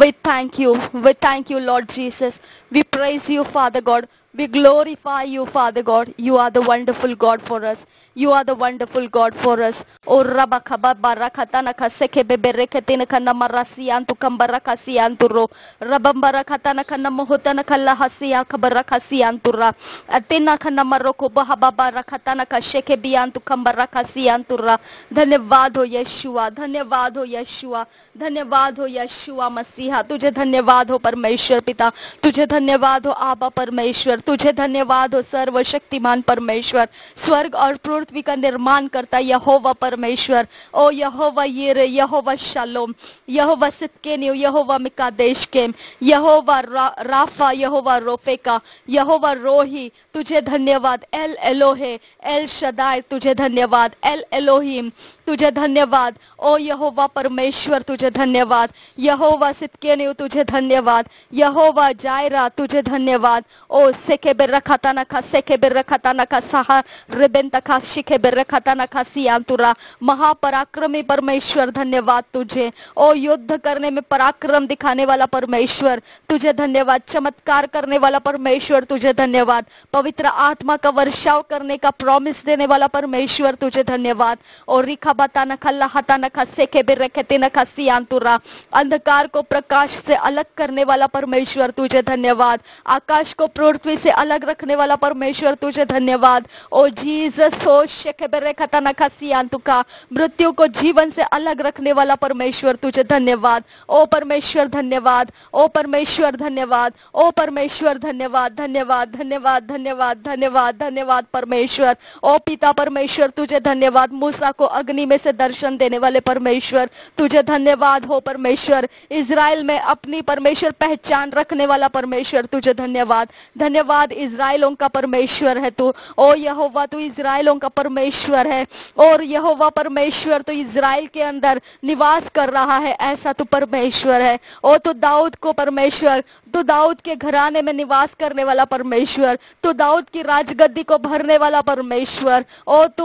We thank you, Lord Jesus. We praise you, Father God. We glorify you, Father God. You are the wonderful God for us. You are the wonderful God for us. O rabakaba barakatana kaseke bebereketina kana marasiantu kambarakasiantu ro rabambarakatana kana mohotana kala hasia kabarakasiantu ra atina kana maroko bahabarakatana kasheke biantu kambarakasiantu ra. धन्यवाद हो यीशुआ, धन्यवाद हो यीशुआ, धन्यवाद हो यीशुआ मसीहा। तुझे धन्यवाद हो परमेश्वर पिता, तुझे धन्यवाद हो आबा परमेश्वर, तुझे धन्यवाद हो सर्वशक्तिमान परमेश्वर, स्वर्ग और पृथ्वी का निर्माण करता यहोवा परमेश्वर। ओ यहोवा यिरे, यहोवा शालोम, यहोवा सिदकेनियो, यहोवा मिकादेश केम, यहोवा राफा, यहोवा रोफेका, यहोवा रोही, तुझे धन्यवाद। एल एलोहे, एल शदाय, तुझे धन्यवाद। एल एलोहिम, तुझे धन्यवाद। ओ यहोवा परमेश्वर, तुझे धन्यवाद। यहोवा सिदकेनियो, तुझे धन्यवाद। यहोवा जायरा, तुझे धन्यवाद। ओ सेके बेरखताना का, सेके बेरखताना का सहा रिबेंता का, शिके बेरखताना का सियांतुरा। महापराक्रमी परमेश्वर, धन्यवाद तुझे। ओ युद्ध करने में पराक्रम दिखाने वाला परमेश्वर, तुझे धन्यवाद। चमत्कार करने वाला परमेश्वर, तुझे धन्यवाद। पवित्र आत्मा का वर्षाव करने का प्रॉमिस देने वाला परमेश्वर, तुझे धन्यवाद। और रिखा बताना खल्ला हताना खस्से के बिरखते न खसियांतुरा, अंधकार को प्रकाश से अलग करने वाला परमेश्वर, तुझे धन्यवाद। आकाश को पृथ्वी से अलग रखने वाला परमेश्वर, तुझे धन्यवाद। ओ जीसस, ओ शेके बिरखता न खसियांतुका, मृत्यु को जीवन से अलग रखने वाला परमेश्वर, तुझे धन्यवाद। ओ परमेश्वर धन्यवाद, ओ परमेश्वर धन्यवाद, ओ परमेश्वर धन्यवाद, धन्यवाद धन्यवाद धन्यवाद धन्यवाद धन्यवाद परमेश्वर। ओ पिता परमेश्वर, तुझे धन्यवाद। मूसा को अग्नि में से दर्शन देने वाले परमेश्वर, तुझे धन्यवाद हो परमेश्वर। इज़राइल में अपनी परमेश्वर पहचान रखने वाला परमेश्वर, तुझे धन्यवाद। धन्यवाद, इज़राइलों का परमेश्वर है तू। ओ यहोवा, तू इज़राइलों का परमेश्वर है। और यहोवा परमेश्वर, तू इज़राइल के अंदर निवास कर रहा है, ऐसा तू परमेश्वर है। ओ तू दाऊद को परमेश्वर, तू दाऊद के घराने में निवास करने वाला परमेश्वर, तू दाऊद की राजगद्दी को भरने वाला परमेश्वर। ओ तू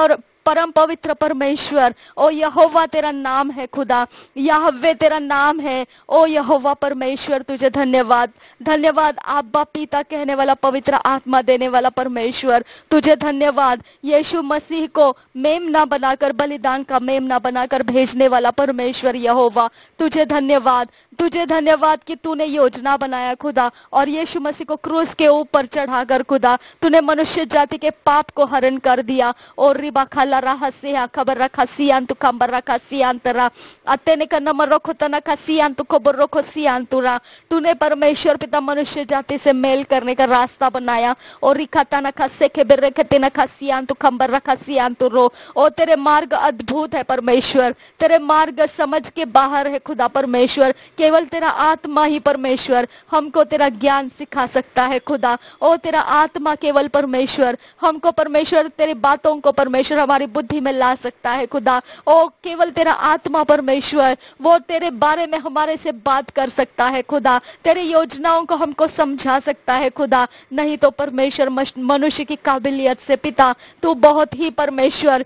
परम पवित्र परमेश्वर। ओ यहोवा तेरा नाम है खुदा, याहवे तेरा नाम है। ओ यहोवा परमेश्वर, तुझे धन्यवाद। धन्यवाद आब्बा पिता कहने वाला, पवित्र आत्मा देने वाला परमेश्वर, तुझे धन्यवाद। यीशु मसीह को मेमना बनाकर, बलिदान का मेमना बनाकर भेजने वाला परमेश्वर यहोवा, तुझे धन्यवाद। तुझे धन्यवाद कि तूने योजना बनाया खुदा, और यीशु मसीह को क्रूस के ऊपर चढ़ाकर खुदा तूने मनुष्य जाति के पाप को हरण कर दिया। और रिबा खाला रहस्य खबर रखा सियांतु खबर रखा सियांतरा अतेने का नंबर रखो तना का सियांतु खबर रखो सियांतुरा। तूने परमेश्वर पिता मनुष्य जाति से मेल करने का रास्ता बनाया। और रिखा तना का सेके बेरखते न का सियांतु खबर रखा सियांतु रो। ओ तेरे मार्ग अद्भुत है परमेश्वर, तेरे मार्ग समझ के बाहर है खुदा परमेश्वर। केवल तेरा आत्मा ही परमेश्वर हमको तेरा ज्ञान सिखा सकता है खुदा। ओ तेरा आत्मा केवल परमेश्वर हमको परमेश्वर तेरी बातों को परमेश्वर हमारी बुद्धि में ला सकता है खुदा। ओ केवल तेरा आत्मा परमेश्वर वो तेरे बारे में हमारे से बात कर सकता है खुदा, तेरी योजनाओं को हमको समझा सकता है खुदा। नहीं तो परमेश्वर मनुष्य की काबिलियत से पिता तू बहुत ही परमेश्वर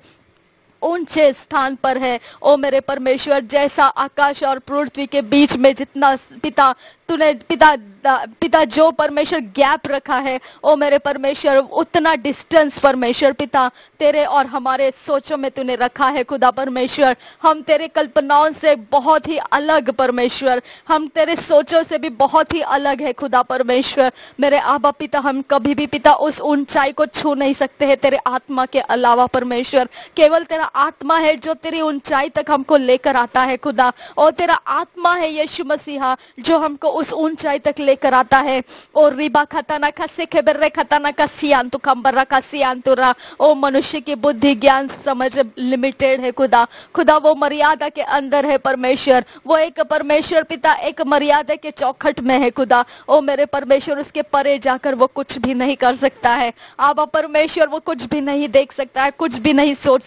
ऊंचे स्थान पर है। ओ मेरे परमेश्वर, जैसा आकाश और पृथ्वी के बीच में जितना पिता तूने पिता जो परमेश्वर गैप रखा है, ओ मेरे परमेश्वर उतना डिस्टेंस परमेश्वर पिता तेरे और हमारे सोचों में तूने रखा है खुदा परमेश्वर। हम तेरे कल्पनाओं से बहुत ही अलग परमेश्वर, हम तेरे सोचों से भी बहुत ही अलग है खुदा परमेश्वर। मेरे आबा पिता, हम कभी भी पिता उस ऊंचाई को छू नहीं सकते हैं तेरे आत्मा के अलावा परमेश्वर। केवल तेरा आत्मा है जो तेरी ऊंचाई तक हमको लेकर आता है खुदा। और तेरा आत्मा है यीशु मसीहा जो हमको उस ऊंचाई तक लेकर आता है। और रिबा खताना खसे खेबरे खताना का सियांतु खंबरा का सियांतुरा। ओ मनुष्य की बुद्धि ज्ञान समझ लिमिटेड है खुदा। खुदा वो मर्यादा के अंदर है परमेश्वर, वो एक परमेश्वर पिता एक मर्यादा के चौखट में है खुदा। ओ मेरे परमेश्वर, उसके परे जाकर वो कुछ भी नहीं कर सकता है। आबा परमेश्वर वो कुछ भी नहीं देख सकता है, कुछ भी नहीं सोच सकता है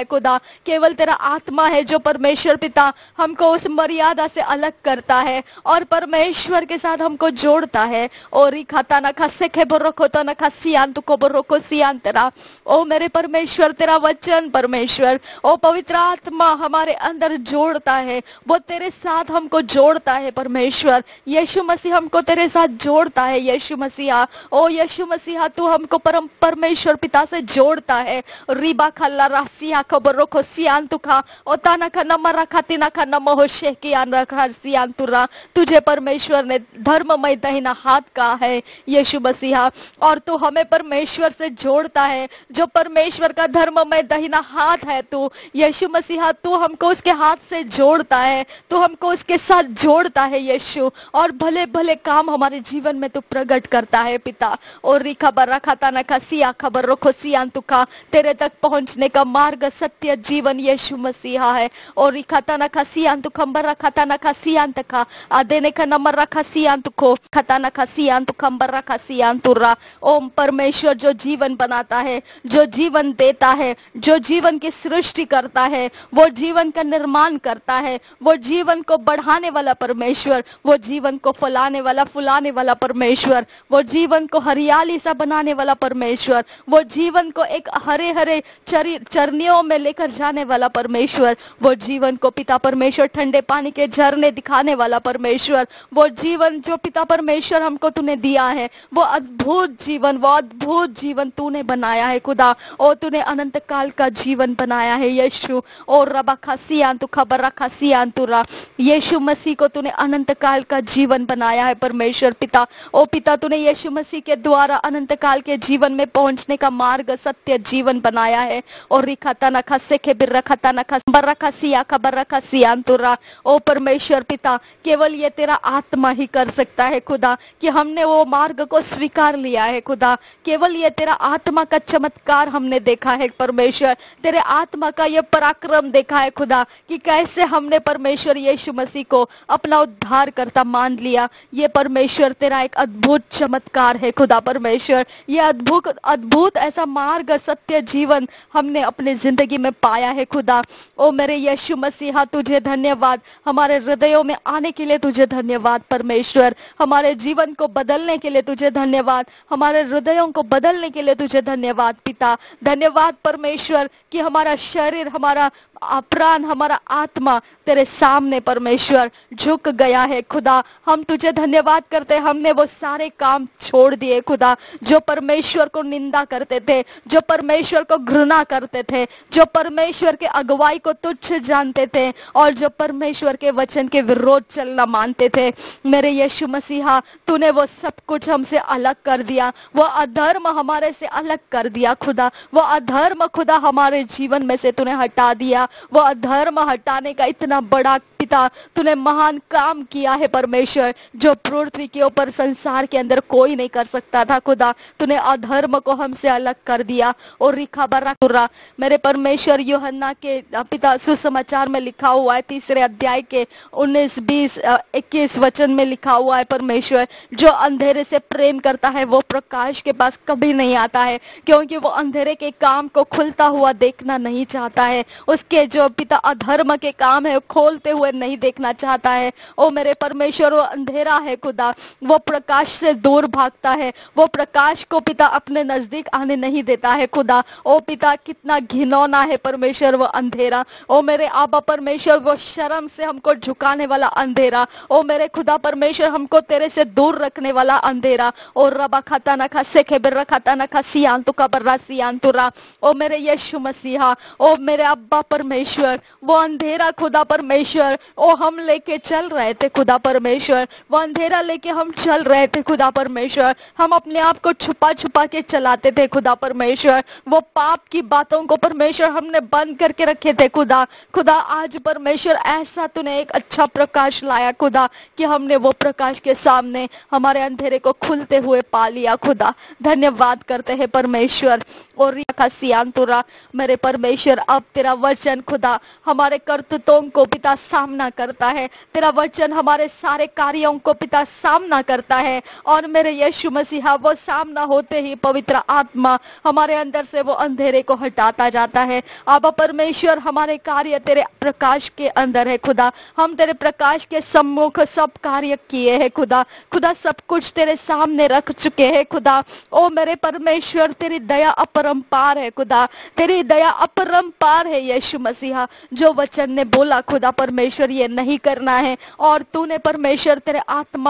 खुदा। केवल तेरा आत्मा है जो परमेश्वर पिता हमको उस मर्यादा से अलग करता है और परमेश्वर के साथ हमको जोड़ता है। और खाता ना खसे के बरोको तो ना खसियान तो को बरोको सियान तेरा। ओ मेरे परमेश्वर, तेरा वचन परमेश्वर, ओ पवित्र आत्मा हमारे अंदर जोड़ता है, वो तेरे साथ हमको जोड़ता है परमेश्वर। यीशु मसीह हमको तेरे साथ जोड़ता है यीशु मसीहा। ओ यीशु मसीहा, तू हमको परमेश्वर पिता से जोड़ता है। रिबा खल्ला रासिया खबरो को सियान तुखा ओ ताना का नमर रखा तिना का नम हो शेकियान रखा सियान तुरा। तुझे परमेश्वर ने धर्ममय दाहिना हाथ का है यीशु मसीहा, और तू हमें परमेश्वर से जोड़ता है। जो परमेश्वर का धर्ममय दाहिना हाथ है तू यीशु मसीहा, तू हमको उसके हाथ से जोड़ता है, तू हमको उसके साथ जोड़ता है यीशु, और भले भले काम हमारे जीवन में तू प्रकट करता है पिता। और री खबर रखा ताना का सिया खबर रखो सियान तुखा, तेरे तक पहुंचने का मार्ग सत्य जीवन यीशु मसीहा है। और री खाता ना का सियान तु खंबर रखा ताना का सियान तका आदेने का नंबर रखा सियान तुखो खता ना का सियान तु खंबर रखा सियान तुरा। ओम परमेश्वर जो जीवन बनाता है, जो जीवन देता है, जो जीवन की सृष्टि करता है, वो जीवन का निर्माण करता है, वो जीवन को बढ़ाने वाला परमेश्वर, वो जीवन को फुलाने वाला परमेश्वर, वो जीवन को हरियाली सा बनाने वाला परमेश्वर, वो जीवन को एक हरे हरे चरनियों में लेकर जाने वाला परमेश्वर, वो जीवन को पिता परमेश्वर ठंडे पानी के झरने दिखाने वाला परमेश्वर, वो जीवन जो पिता परमेश्वर हमको तूने दिया है, वो अद्भुत जीवन तूने बनाया है खुदा। और तूने अनंत काल का जीवन बनाया है यीशु। और रबा खसियान तू खबर रखा सियान तुरा, यीशु मसीह को तूने अनंत काल का जीवन बनाया है परमेश्वर पिता। ओ पिता, तूने यीशु मसीह के द्वारा अनंत काल के जीवन में पहुंचने का मार्ग सत्य जीवन बनाया है। और रिखाता न खसे के बिर रखाता न खस बर रखा सिया खबर रखा सियान तुरा। ओ परमेश्वर पिता, केवल ये तेरा आत्मा ही कर सकता है खुदा कि हमने वो मार्ग को स्वीकार लिया है खुदा। केवल ये तेरा आत्मा का चमत्कार हमने देखा है परमेश्वर, तेरे आत्मा का ये पराक्रम देखा है खुदा कि कैसे हमने परमेश्वर यीशु मसीह को अपना उद्धार करता मान लिया। ये परमेश्वर तेरा एक अद्भुत चमत्कार है खुदा परमेश्वर। ये अद्भुत ऐसा मार्ग सत्य जीवन हमने अपने जिंदगी में पाया है खुदा। ओ मेरे यीशु मसीहा, तुझे धन्यवाद। हमारे हृदयों में आने के लिए तुझे धन्यवाद परमेश्वर। हमारे जीवन को बदलने के लिए तुझे धन्यवाद। हमारे हृदयों को बदलने के लिए तुझे धन्यवाद पिता। धन्यवाद परमेश्वर कि हमारा शरीर, हमारा प्राण, हमारा आत्मा तेरे सामने परमेश्वर झुक गया है खुदा। हम तुझे धन्यवाद करते हैं, हमने वो सारे काम छोड़ दिए खुदा जो परमेश्वर को निंदा करते थे, जो परमेश्वर को घृणा करते थे, जो परमेश्वर के अगुवाई को तुच्छ जानते थे और जो परमेश्वर के वचन के विरोध चलना मानते थे। मेरे यीशु मसीहा, तूने वो सब कुछ हमसे अलग कर दिया, वो अधर्म हमारे से अलग कर दिया खुदा। वो अधर्म खुदा हमारे जीवन में से तूने हटा दिया। वो अधर्म हटाने का इतना बड़ा पिता तूने महान काम किया है परमेश्वर, जो पृथ्वी के ऊपर संसार के अंदर कोई नहीं कर सकता था खुदा। तूने अधर्म को हमसे अलग कर दिया। और रिखा बरा मेरे परमेश्वर, यूहन्ना के पिता सुसमाचार में लिखा हुआ है 3 अध्याय के 19, 20, 21 वचन में लिखा हुआ है परमेश्वर, जो अंधेरे से प्रेम करता है वो प्रकाश के पास कभी नहीं आता है, क्योंकि वो अंधेरे के काम को खुलता हुआ देखना नहीं चाहता है। उसके जो पिता अधर्म के काम है खोलते हुए नहीं देखना चाहता है। ओ मेरे परमेश्वर, वो अंधेरा है खुदा, वो प्रकाश से दूर भागता है, वो प्रकाश को पिता अपने नजदीक आने नहीं देता है खुदा। ओ पिता, कितना घिनौना है परमेश्वर वो अंधेरा। ओ मेरे आबा परमेश्वर, वो शर्म से हमको झुकाने वाला अंधेरा। ओ मेरे खुदा परमेश्वर, हमको तेरे से दूर रखने वाला अंधेरा। और रबा खाता ना खा से खेबर खाता ना खा सियान तो कबर्रा सियान तुरा। ओ मेरे यीशु मसीहा, ओ मेरे अब्बा परमेश्वर, वो अंधेरा खुदा परमेश्वर, ओ हम लेके चल रहे थे खुदा परमेश्वर, वो अंधेरा लेके हम चल रहे थे खुदा परमेश्वर। हम अपने आप को छुपा छुपा के चलाते थे खुदा परमेश्वर। वो पाप की बातों को परमेश्वर हमने बंद करके रखे थे खुदा। खुदा आज परमेश्वर ऐसा तूने एक अच्छा प्रकाश लाया खुदा कि हमने वो प्रकाश के सामने हमारे अंधेरे को खुलते हुए पा लिया खुदा। धन्यवाद करते हैं परमेश्वर। और सियान तुरा मेरे परमेश्वर, अब तेरा वचन वचन खुदा हमारे कर्तृत्वों को पिता सामना करता है, तेरा वचन हमारे सारे कार्यों को पिता सामना करता है। और मेरे यीशु मसीहा वो सामना होते ही पवित्र आत्मा हमारे अंदर से वो अंधेरे को हटाता जाता है। आबा परमेश्वर, हमारे कार्य तेरे प्रकाश के अंदर है खुदा, हम तेरे प्रकाश के सम्मुख सब कार्य किए हैं खुदा। खुदा सब कुछ तेरे सामने रख चुके हैं खुदा। ओ मेरे परमेश्वर, तेरी दया अपरंपार है खुदा, तेरी दया अपरंपार है यीशु मसीहा। जो वचन ने बोला खुदा परमेश्वर ये नहीं करना है, और तूने परमेश्वर तेरे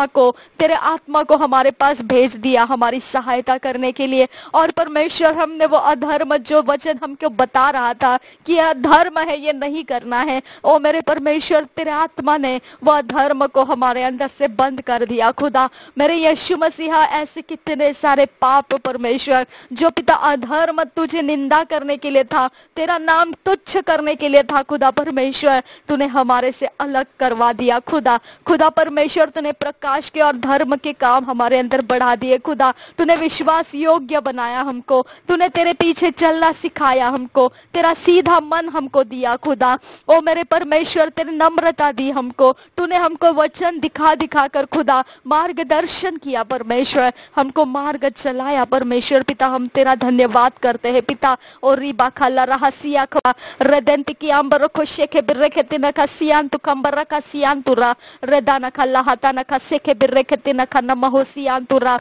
आत्मा को हमारे पास भेज दिया हमारी सहायता करने के लिए। और परमेश्वर, हमने वो अधर्म जो वचन हमको बता रहा था कि यह धर्म है, ये नहीं करना है, ओ मेरे परमेश्वर तेरे आत्मा ने वह धर्म को हमारे अंदर से बंद कर दिया खुदा। मेरे यीशु मसीहा, ऐसे कितने सारे पाप परमेश्वर जो पिता अधर्म तुझे निंदा करने के लिए था, तेरा नाम तुच्छ करने के लिए था खुदा परमेश्वर, तूने हमारे से अलग करवा दिया खुदा। खुदा परमेश्वर, तूने प्रकाश के और धर्म के काम हमारे अंदर बढ़ा दिए खुदा। तूने विश्वास योग्य बनाया हमको, तूने तेरे पीछे चलना सिखाया हमको, तेरा सीधा मन हमको दिया खुदा। ओ मेरे परमेश्वर, तेरी नम्रता दी हमको, तूने हमको वचन दिखा दिखा कर खुदा मार्गदर्शन किया परमेश्वर, हमको मार्ग चलाया परमेश्वर पिता। हम तेरा धन्यवाद करते हैं पिता। और रिबा खाला रहसिया खा रदंत की अंबर खुशे के बिर्रे के तिना का सियान तु कंबर का सियान तुरा रदाना खाला हाथा ना का से के बिर्रे के तिना का नमहो सियान तुरा।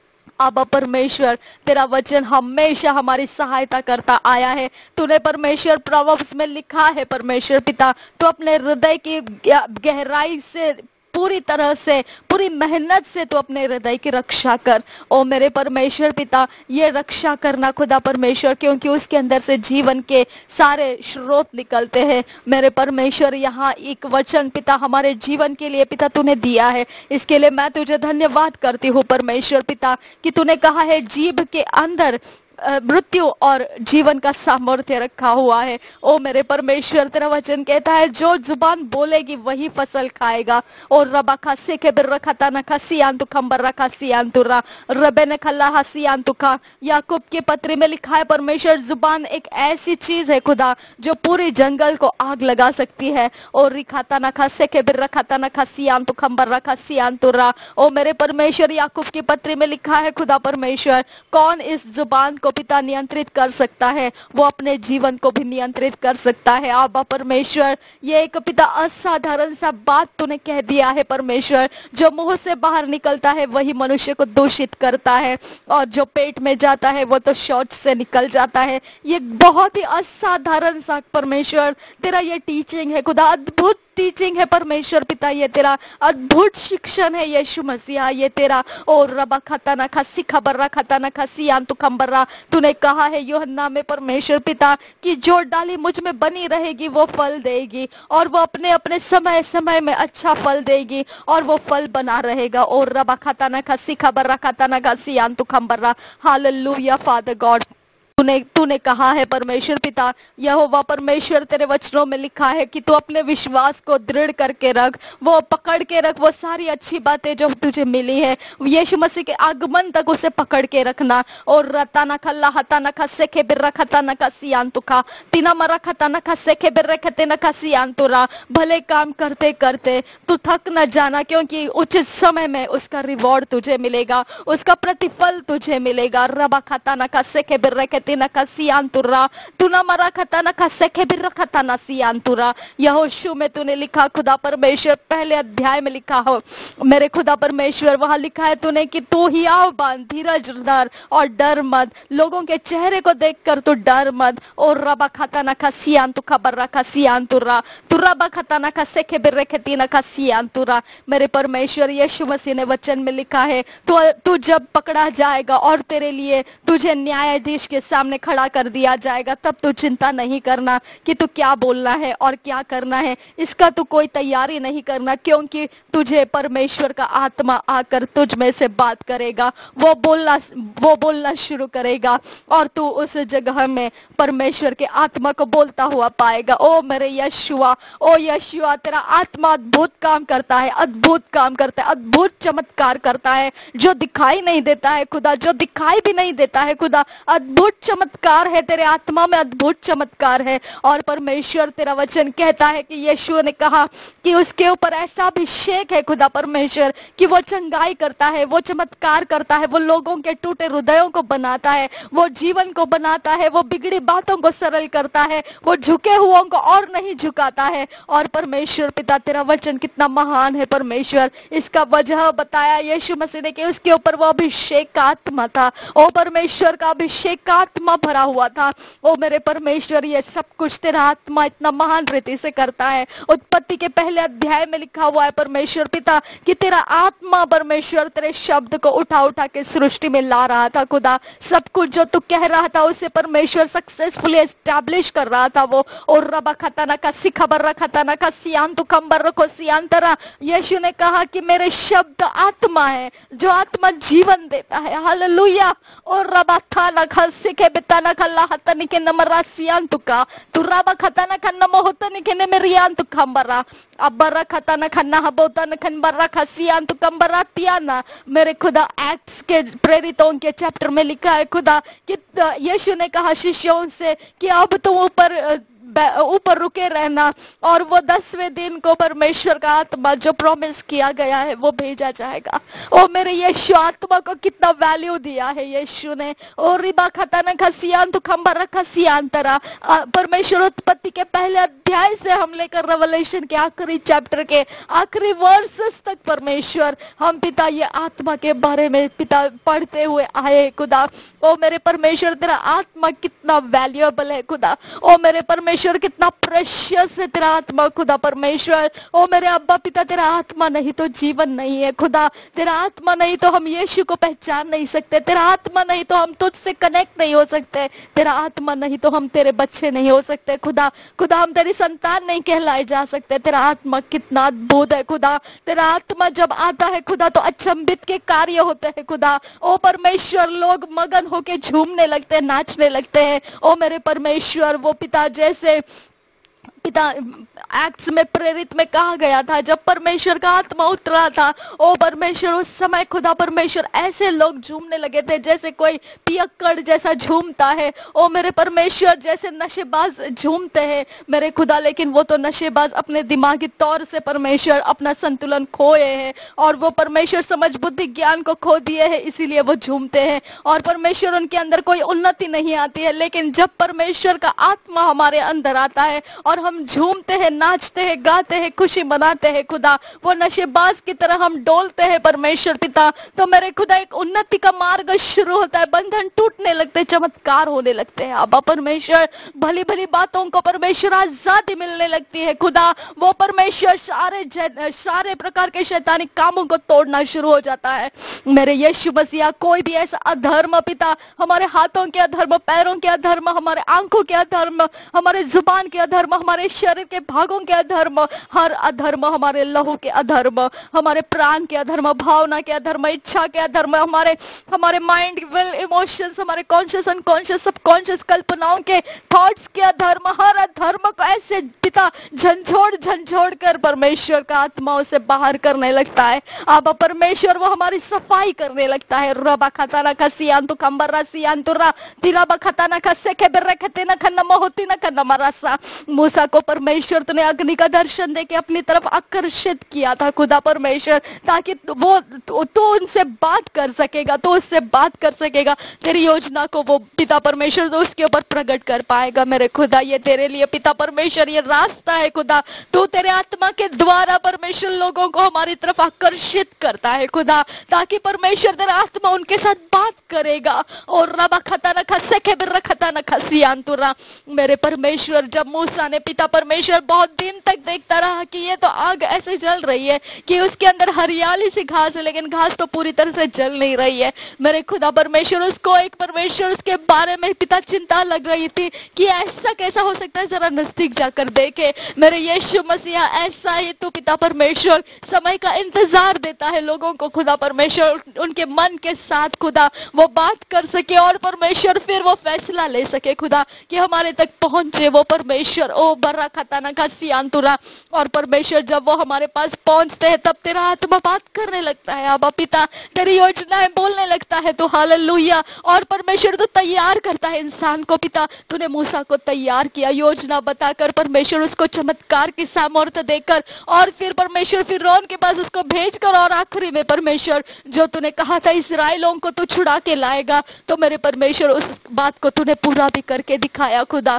अब परमेश्वर, तेरा वचन हमेशा हमारी सहायता करता आया है। तूने परमेश्वर प्रोवर्ब्स में लिखा है परमेश्वर पिता, तो अपने हृदय की गहराई से पूरी तरह से पूरी मेहनत से तो अपने हृदय की रक्षा कर। ओ मेरे परमेश्वर पिता, ये रक्षा करना खुदा परमेश्वर, क्योंकि उसके अंदर से जीवन के सारे स्रोत निकलते हैं मेरे परमेश्वर। यहाँ एक वचन पिता हमारे जीवन के लिए पिता तूने दिया है, इसके लिए मैं तुझे धन्यवाद करती हूँ परमेश्वर पिता, कि तूने कहा है जीभ के अंदर मृत्यु और जीवन का सामर्थ्य रखा हुआ है। ओ मेरे परमेश्वर, तेरा वचन कहता है जो जुबान बोलेगी वही फसल खाएगा। और रबा खासे के बिर रखता न खसियान तु खंबर रखा सियान तुरा रबे ने खल्ला हसियान तु खा। याकूब के पत्र में लिखा है परमेश्वर, जुबान एक ऐसी चीज है खुदा जो पूरे जंगल को आग लगा सकती है। और रिखाता न खासे के बिर रखता न खसियान तु खंबर रखा सियान तुरा। ओ मेरे परमेश्वर, याकूब के पत्र में लिखा है खुदा परमेश्वर, कौन इस जुबान को पिता नियंत्रित कर सकता है, वो अपने जीवन को भी नियंत्रित कर सकता है। आबा परमेश्वर, ये एक पिता असाधारण सा बात तूने कह दिया है परमेश्वर, जो मुंह से बाहर निकलता है वही मनुष्य को दूषित करता है, और जो पेट में जाता है वो तो शौच से निकल जाता है। ये बहुत ही असाधारण सा परमेश्वर तेरा ये टीचिंग है खुदा, अद्भुत टीचिंग है परमेश्वर पिता, ये तेरा अद्भुत शिक्षण है यीशु मसीहा, ये तेरा। और रबा खाता ना खसी खबर खाता ना खसी तू खंबर्रा, तूने कहा है यूहन्ना में परमेश्वर पिता कि जो डाली मुझ में बनी रहेगी वो फल देगी, और वो अपने अपने समय समय में अच्छा फल देगी, और वो फल बना रहेगा। और रबा खाता ना खसी खबर खाता ना खसी तू खंबर्रा। हालेलुया फादर गॉड, तूने कहा है परमेश्वर पिता, यहोवा परमेश्वर तेरे वचनों में लिखा है कि तू अपने विश्वास को दृढ़ करके रख, वो पकड़ के रख, वो सारी अच्छी बातें जो तुझे मिली है यीशु मसीह के आगमन तक उसे पकड़ के रखना। और रताना खल्ला हताना खसे के बिर खताना खसियान तुखा तीना मरा खताना खसे के बिर खते न खसियान तुरा। भले काम करते करते तू थक न जाना, क्योंकि उचित समय में उसका रिवॉर्ड तुझे मिलेगा, उसका प्रतिफल तुझे मिलेगा। रबा खताना खसे के बिर न कसियांतुरा तूना मरा खता न खसे के बिर खता न सियांतुरा। यहोशू में तूने लिखा खुदा परमेश्वर, पहले अध्याय में लिखा हो मेरे खुदा परमेश्वर, वहां लिखा है तूने कि तू हियाव बांध, धीरज धर और डर मत, लोगों के चेहरे को देखकर तू डर मत। और रबा खता न खसियान तू खबर रखा सियांतुरा तू रबा खता न खसे के बिर खती न खसियांतुरा। मेरे परमेश्वर यीशु मसीह ने वचन में लिखा है तू जब पकड़ा जाएगा और तेरे लिए तुझे न्यायाधीश के सामने खड़ा कर दिया जाएगा, तब तू चिंता नहीं करना कि तू क्या बोलना है और क्या करना है, इसका तू कोई तैयारी नहीं करना, क्योंकि तुझे परमेश्वर का आत्मा आकर तुझ में से बात करेगा, वो बोलना शुरू करेगा, और तू उस जगह में परमेश्वर के आत्मा को बोलता हुआ पाएगा। ओ मेरे यशुआ, ओ यशुआ, तेरा आत्मा अद्भुत काम करता है, अद्भुत काम करता है, अद्भुत चमत्कार करता है, जो दिखाई नहीं देता है खुदा, जो दिखाई भी नहीं देता है खुदा, अद्भुत चमत्कार है, तेरे आत्मा में अद्भुत चमत्कार है। और परमेश्वर तेरा वचन कहता है कि यीशु ने कहा कि उसके ऊपर ऐसा अभिषेक है खुदा परमेश्वर कि वो चंगाई करता है, वो चमत्कार करता है, वो लोगों के टूटे हृदयों को बनाता है, वो जीवन को बनाता है, वो बिगड़ी बातों को सरल करता है, वो झुके हुओं को और नहीं झुकाता है। और परमेश्वर पिता तेरा वचन कितना महान है परमेश्वर, इसका वजह बताया यीशु मसीह ने कि उसके ऊपर वो अभिषेक का आत्मा था। ओ परमेश्वर का अभिषेक का आत्मा भरा हुआ था। ओ मेरे परमेश्वर, ये सब कुछ तेरा आत्मा इतना महान रीति से करता है। उत्पत्ति के पहले अध्याय में लिखा हुआ है परमेश्वर पिता कि तेरा आत्मा परमेश्वर तेरे शब्द को उठा उठा के सृष्टि में ला रहा था खुदा। सब कुछ जो तू कह रहा था उसे परमेश्वर सक्सेसफुली एस्टैब्लिश कर रहा था वो। और रबा खताना का सिखबर रखताना का सियान तू खंबर रखो सियान तरा। यीशु ने कहा कि मेरे शब्द आत्मा है, जो आत्मा जीवन देता है। हालेलुया। और रबा थाना खसे के बेताना खल्ला हतनी के नमरा सियान तुका तू रबा खताना खन्ना मोहतनी के ने मेरियान तू खंबरा अबरा खताना खन्ना हबोता न खनबरा खसियान तू कंबरा तियाना। मेरे खुदा एक्ट्स के प्रेरितों के चैप्टर में लिखा है खुदा कि यीशु ने कहा शिष्यों से कि अब तुम ऊपर रुके रहना और वो 10वें दिन को परमेश्वर का आत्मा जो प्रॉमिस किया गया है वो भेजा जाएगा। ओ मेरे यीशु आत्मा को कितना वैल्यू दिया है यीशु ने। ओ रिबा खताना खसियान तू खंबर खसियान तरा। परमेश्वर उत्पत्ति के पहले अध्याय से हम लेकर रेवलेशन के आखिरी चैप्टर के आखिरी वर्सेस तक परमेश्वर हम पिता ये आत्मा के बारे में पिता पढ़ते हुए आए खुदा। ओ मेरे परमेश्वर तेरा आत्मा कितना वैल्यूएबल है खुदा। ओ मेरे परमेश्वर कितना प्रेशियस है तेरा आत्मा खुदा परमेश्वर। ओ मेरे अब्बा पिता तेरा आत्मा नहीं तो जीवन नहीं है खुदा। तेरा आत्मा नहीं तो हम यीशु को पहचान नहीं सकते। तेरा आत्मा नहीं तो हम तुझसे कनेक्ट नहीं हो सकते। तेरा आत्मा नहीं तो हम तेरे बच्चे नहीं हो सकते खुदा। खुदा हम तेरी संतान नहीं कहलाए जा सकते। तेरा आत्मा कितना अद्भुत है खुदा। तेरा आत्मा जब आता है खुदा तो अचंभित के कार्य होते हैं खुदा। ओ परमेश्वर लोग मगन होके झूमने लगते हैं, नाचने लगते हैं। ओ मेरे परमेश्वर वो पिता जैसे पिता एक्ट्स में प्रेरित में कहा गया था जब परमेश्वर का आत्मा उतरा था, ओ परमेश्वर उस समय खुदा परमेश्वर ऐसे लोग झूमने लगे थे जैसे कोई पियक्कड़ जैसा झूमता है। ओ मेरे परमेश्वर जैसे नशेबाज झूमते हैं मेरे खुदा, लेकिन वो तो नशेबाज अपने दिमागी तौर से परमेश्वर अपना संतुलन खोए हैं और वो परमेश्वर समझ बुद्धि ज्ञान को खो दिए हैं, इसीलिए वो झूमते हैं और परमेश्वर उनके अंदर कोई उन्नति नहीं आती है। लेकिन जब परमेश्वर का आत्मा हमारे अंदर आता है और हम झूमते हैं, नाचते हैं, गाते हैं, खुशी मनाते हैं खुदा, वो नशेबाज की तरह हम डोलते हैं परमेश्वर पिता, तो मेरे खुदा एक उन्नति का मार्ग शुरू होता है, बंधन टूटने लगते हैं, चमत्कार होने लगते हैं। अब परमेश्वर भली भली बातों को परमेश्वर आजादी मिलने लगती है खुदा। वो परमेश्वर सारे प्रकार के शैतानी कामों को तोड़ना शुरू हो जाता है। मेरे यीशु मसीहा कोई भी ऐसा अधर्म पिता, हमारे हाथों के अधर्म, पैरों के अधर्म, हमारे आंखों के अधर्म, हमारे जुबान के अधर्म, हमारे शरीर के भागों के अधर्म, हर अधर्म, हमारे लहू के अधर्म, हमारे प्राण के अधर्म, भावना के अधर्म, इच्छा के अधर्म, हमारे माइंड, विल, इमोशंस, हमारे कॉन्शियस, अनकॉन्शियस, सबकॉन्शियस कल्पनाओं के थॉट्स के अधर्म, हर अधर्म को ऐसे पिता झंझोड़ कर परमेश्वर का आत्मा उसे बाहर करने लगता है। अब परमेश्वर वो हमारी सफाई करने लगता है। रबा खताना खसियान तो कंबरा सियान तो रा तिराबा खताना खसे के बेरे खते न खन्ना होती न खन्ना मरासा। मूसा को परमेश्वर तूने अग्नि का दर्शन देके अपनी तरफ आकर्षित किया था खुदा परमेश्वर, ताकि वो तो उनसे बात कर सकेगा, तो उससे बात कर सकेगा, तेरी योजना को वो पिता परमेश्वर तो उसके ऊपर प्रकट कर पाएगा। मेरे खुदा ये तेरे लिए पिता परमेश्वर ये रास्ता है खुदा, तू तेरे आत्मा के द्वारा परमेश्वर लोगों को हमारी तरफ आकर्षित करता है खुदा, ताकि परमेश्वर तेरा आत्मा उनके साथ बात करेगा। और रबा खता न खसे के बिर खता न खसियान तुरा। मेरे परमेश्वर जब मूसा ने पिता परमेश्वर बहुत दिन तक देखता रहा कि ये तो आग ऐसे जल रही है कि उसके अंदर हरियाली सी घास है, लेकिन घास तो पूरी तरह से जल नहीं रही है। मेरे खुदा परमेश्वर उसको एक परमेश्वर उसके बारे में पिता चिंता लग रही थी कि ऐसा कैसा हो सकता है, जरा नजदीक जाकर देखे। मेरे यीशु मसीहा ऐसा ही तो पिता परमेश्वर समय का इंतजार देता है लोगों को खुदा परमेश्वर, उनके मन के साथ खुदा वो बात कर सके और परमेश्वर फिर वो फैसला ले सके खुदा कि हमारे तक पहुंचे वो परमेश्वर। ओ बर्रा खताना का सियांतुरा। और परमेश्वर जब वो हमारे पास पहुंचते हैं तब तेरा आत्मा बात करने लगता है अब्बा पिता, तेरी योजनाएं बोलने लगता है तो हालेलुया। और परमेश्वर तो तैयार करता है इंसान को पिता, तूने मूसा को तैयार किया योजना बताकर परमेश्वर, उसको चमत्कार की सामर्थ्य देकर, और फिर परमेश्वर फिरौन के पास उसको भेजकर, और आखिरी में परमेश्वर जो तूने कहा था इस्राएलों को तू छुड़ा के लाएगा, तो मेरे परमेश्वर उस बात को तूने पूरा भी करके दिखाया खुदा।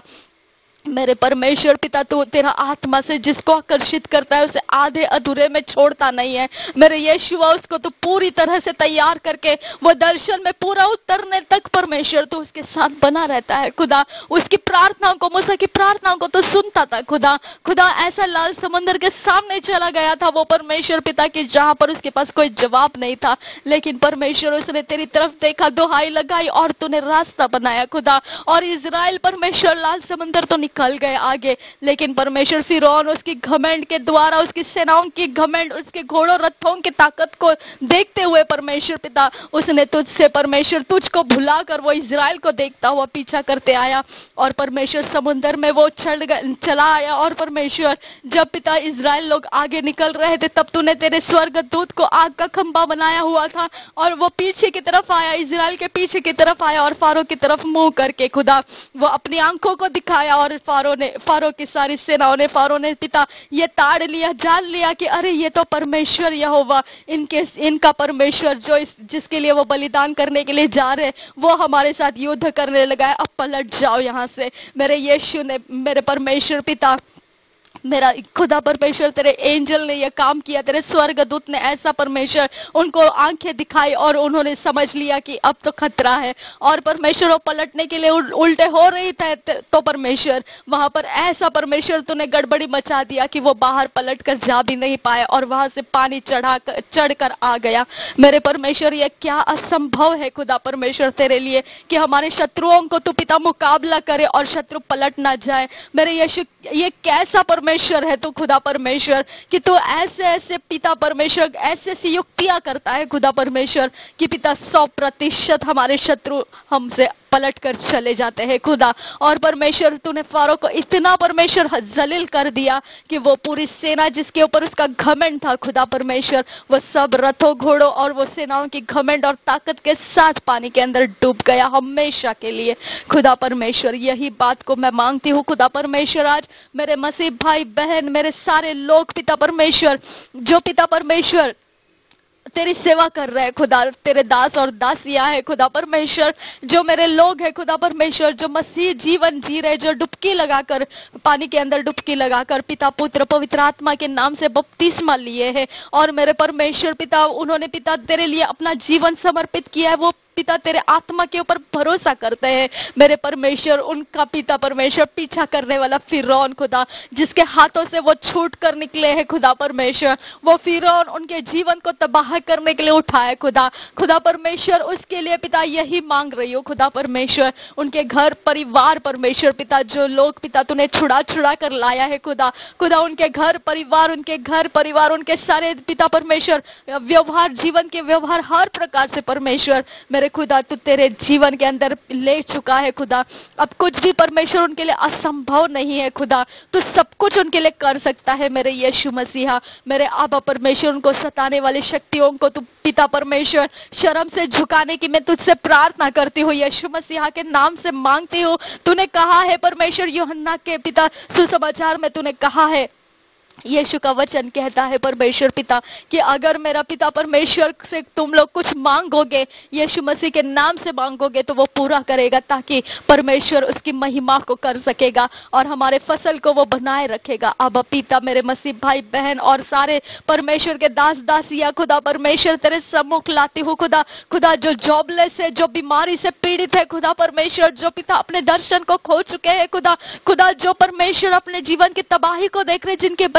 मेरे परमेश्वर पिता, तू तेरा आत्मा से जिसको आकर्षित करता है उसे आधे अधूरे में छोड़ता नहीं है। मेरे यीशुआ, उसको तू पूरी तरह से तैयार करके वो दर्शन में पूरा उतरने तक परमेश्वर तू उसके साथ बना रहता है खुदा। उसकी प्रार्थनाओं को, मूसा की प्रार्थनाओं को तो सुनता था खुदा। खुदा ऐसा लाल समंदर के सामने चला गया था वो परमेश्वर पिता की, जहां पर उसके पास कोई जवाब नहीं था, लेकिन परमेश्वर उसने तेरी तरफ देखा, दुहाई लगाई और तूने रास्ता बनाया खुदा। और इजराइल परमेश्वर लाल समंदर तो निकल गए आगे, लेकिन परमेश्वर फिरौन उसकी घमंड के द्वारा, उसकी सेनाओं की घमंड, उसके घोड़ों रथों की ताकत को देखते हुए परमेश्वर पिता उसने तुझसे परमेश्वर तुझको भुलाकर वो इजराइल को देखता हुआ पीछा करते आया। और परमेश्वर समुद्र में वो चला आया। और परमेश्वर जब पिता इजराइल लोग आगे निकल रहे थे तब तूने तेरे स्वर्गदूत को आग का खंभा बनाया हुआ था और वो पीछे की तरफ आया, इजराइल के पीछे की तरफ आया और फारो की तरफ मुंह करके खुदा वो अपनी आंखों को दिखाया। और फारो की सारी सेनाओं ने, फारो ने पिता ये ताड़ लिया, जान लिया कि अरे ये तो परमेश्वर यहोवा, इनका परमेश्वर जो जिसके लिए वो बलिदान करने के लिए जा रहे वो हमारे साथ युद्ध करने लगा है, अब पलट जाओ यहाँ से। मेरे यीशु ने, मेरे परमेश्वर पिता, मेरा खुदा परमेश्वर तेरे एंजल ने यह काम किया, तेरे स्वर्गदूत ने ऐसा परमेश्वर उनको आंखें दिखाई और उन्होंने समझ लिया कि अब तो खतरा है। और परमेश्वर वो पलटने के लिए उल्टे हो रही थे तो परमेश्वर वहां पर ऐसा परमेश्वर तूने गड़बड़ी मचा दिया कि वो बाहर पलट कर जा भी नहीं पाए और वहां से पानी चढ़कर आ गया। मेरे परमेश्वर ये क्या असंभव है खुदा परमेश्वर तेरे लिए कि हमारे शत्रुओं को तू पिता मुकाबला करे और शत्रु पलट ना जाए। मेरे यीशु, ये कैसा परमेश्वर है तू खुदा परमेश्वर कि तू ऐसे ऐसे पिता परमेश्वर ऐसे ऐसी युक्तियां करता है खुदा परमेश्वर कि पिता 100% हमारे शत्रु हमसे पलट कर चले जाते हैं खुदा। और परमेश्वर तूने फारो को इतना परमेश्वर जलील कर दिया कि वो पूरी सेना जिसके ऊपर उसका घमंड था खुदा परमेश्वर, वो सब रथों घोड़ों और वो सेनाओं की घमंड और ताकत के साथ पानी के अंदर डूब गया हमेशा के लिए खुदा परमेश्वर। यही बात को मैं मांगती हूँ खुदा परमेश्वर, आज मेरे मसीह भाई बहन, मेरे सारे लोग पिता परमेश्वर जो पिता परमेश्वर तेरी सेवा कर रहे हैं खुदा, तेरे दास और दासियां है खुदा परमेश्वर, जो मेरे लोग हैं खुदा परमेश्वर, जो मसीह जीवन जी रहे, जो डुबकी लगाकर पानी के अंदर डुबकी लगाकर पिता पुत्र पवित्र आत्मा के नाम से बपतिस्मा लिए है और मेरे परमेश्वर पिता उन्होंने पिता तेरे लिए अपना जीवन समर्पित किया है, वो पिता तेरे आत्मा के ऊपर भरोसा करते हैं मेरे परमेश्वर। उनका पिता परमेश्वर पीछा करने वाला फिरौन खुदा जिसके हाथों से वो छूट कर निकले हैं खुदा परमेश्वर, वो फिरौन उनके जीवन को तबाह करने के लिए उठा है खुदा परमेश्वर। उसके लिए पिता यही मांग रही हूँ खुदा परमेश्वर, उनके घर परिवार परमेश्वर पिता, जो लोग पिता तूने छुड़ा कर लाया है खुदा उनके घर परिवार उनके सारे पिता परमेश्वर व्यवहार, जीवन के व्यवहार हर प्रकार से परमेश्वर मेरे खुदा तू तेरे जीवन के अंदर ले चुका है खुदा। अब कुछ भी परमेश्वर उनके लिए असंभव नहीं है खुदा, तू सब कुछ उनके लिए कर सकता है मेरे यीशु मसीहा। मेरे आबा परमेश्वर उनको सताने वाली शक्तियों को तू पिता परमेश्वर शर्म से झुकाने की मैं तुझसे प्रार्थना करती हूँ, यीशु मसीहा के नाम से मांगती हूँ। तूने कहा है परमेश्वर यूहन्ना के पिता सुसमाचार में तूने कहा है, यीशु का वचन कहता है परमेश्वर पिता कि अगर मेरा पिता परमेश्वर से तुम लोग कुछ मांगोगे, यीशु मसीह के नाम से मांगोगे तो वो पूरा करेगा, ताकि परमेश्वर उसकी महिमा को कर सकेगा और हमारे फसल को वो बनाए रखेगा। अब पिता मेरे मसीह भाई बहन और सारे परमेश्वर के दास दासिया खुदा परमेश्वर तेरे सम्मुख लाती हूँ खुदा जो जॉबलेस है, जो बीमारी से पीड़ित है खुदा परमेश्वर, जो पिता अपने दर्शन को खो चुके हैं खुदा जो परमेश्वर अपने जीवन की तबाही को देख रहे, जिनके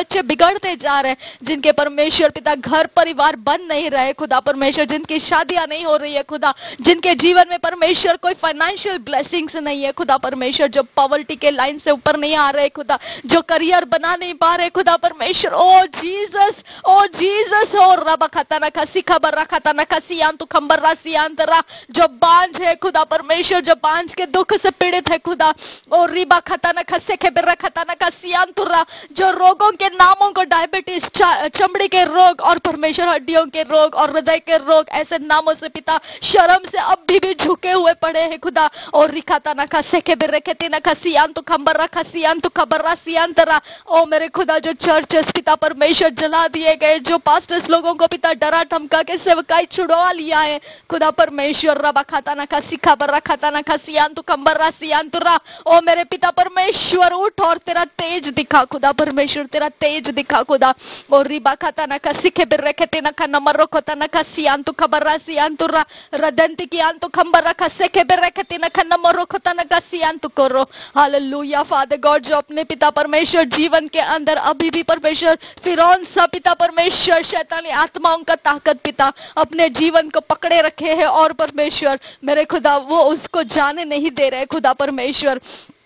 बच्चे बिगड़ते जा रहे हैं, जिनके परमेश्वर पिता घर परिवार बन नहीं रहे खुदा परमेश्वर, जिनकी शादियां नहीं हो रही है खुदा, जिनके जीवन में परमेश्वर कोई फाइनेंशियल ब्लेसिंग्स नहीं है खुदा परमेश्वर, जो पॉवर्टी के लाइन से ऊपर नहीं आ रहे खुदा, जो करियर बना नहीं पा रहे खुदा परमेश्वर। ओ जीसस, ओ जीसस, ओ रबा खाता ना खसी खबर रखा था ना खसियान तू खंबर रासियान तरा, जो बांझ है खुदा परमेश्वर, जो बांझ के दुख से पीड़ित है खुदा, ओ रिबा खाता ना खसे खबर रखा था ना खसियान तुरा, जो रोगों के नामों को डायबिटीज, चमड़ी के रोग और परमेश्वर हड्डियों के रोग और हृदय के रोग, ऐसे नामों से पिता शर्म से अब भी झुके हुए पड़े हैं खुदा। और रिखाता ना खसे खबर रखती ना खसियान तू खंबर रखा सियान तू खबर रासियान तरा। ओ मेरे खुदा, जो चर्चेस पिता परमेश्वर जला दिए गए, जो पास्टर्स लोगों को पिता डरा धमका के सेवकाई छुड़वा लिया है खुदा परमेश्वर, रबा खाता ना खसी खबर रखा ना खसियान तू खंबर रासियान तुरा। ओ मेरे पिता परमेश्वर, उठ और तेरा तेज दिखा खुदा परमेश्वर, तेरा तेज दिखा खुदा। और रिबा खाता ना खसी खबर रखते ना खा नंबर रखता ना खसियान तू खबर रासियान तुरा, रदंती की आन तू खंबर रखा से खबर रखते ना खा नंबर रखता ना खसियान तू करो। हालेलुया फादर गॉड, जो अपने पिता परमेश्वर जीवन के अंदर अभी भी परमेश्वर फिरौन सा पिता परमेश्वर शैतानी आत्माओं का ताकत पिता अपने जीवन को पकड़े रखे हैं, और परमेश्वर मेरे खुदा वो उसको जाने नहीं दे रहे खुदा परमेश्वर,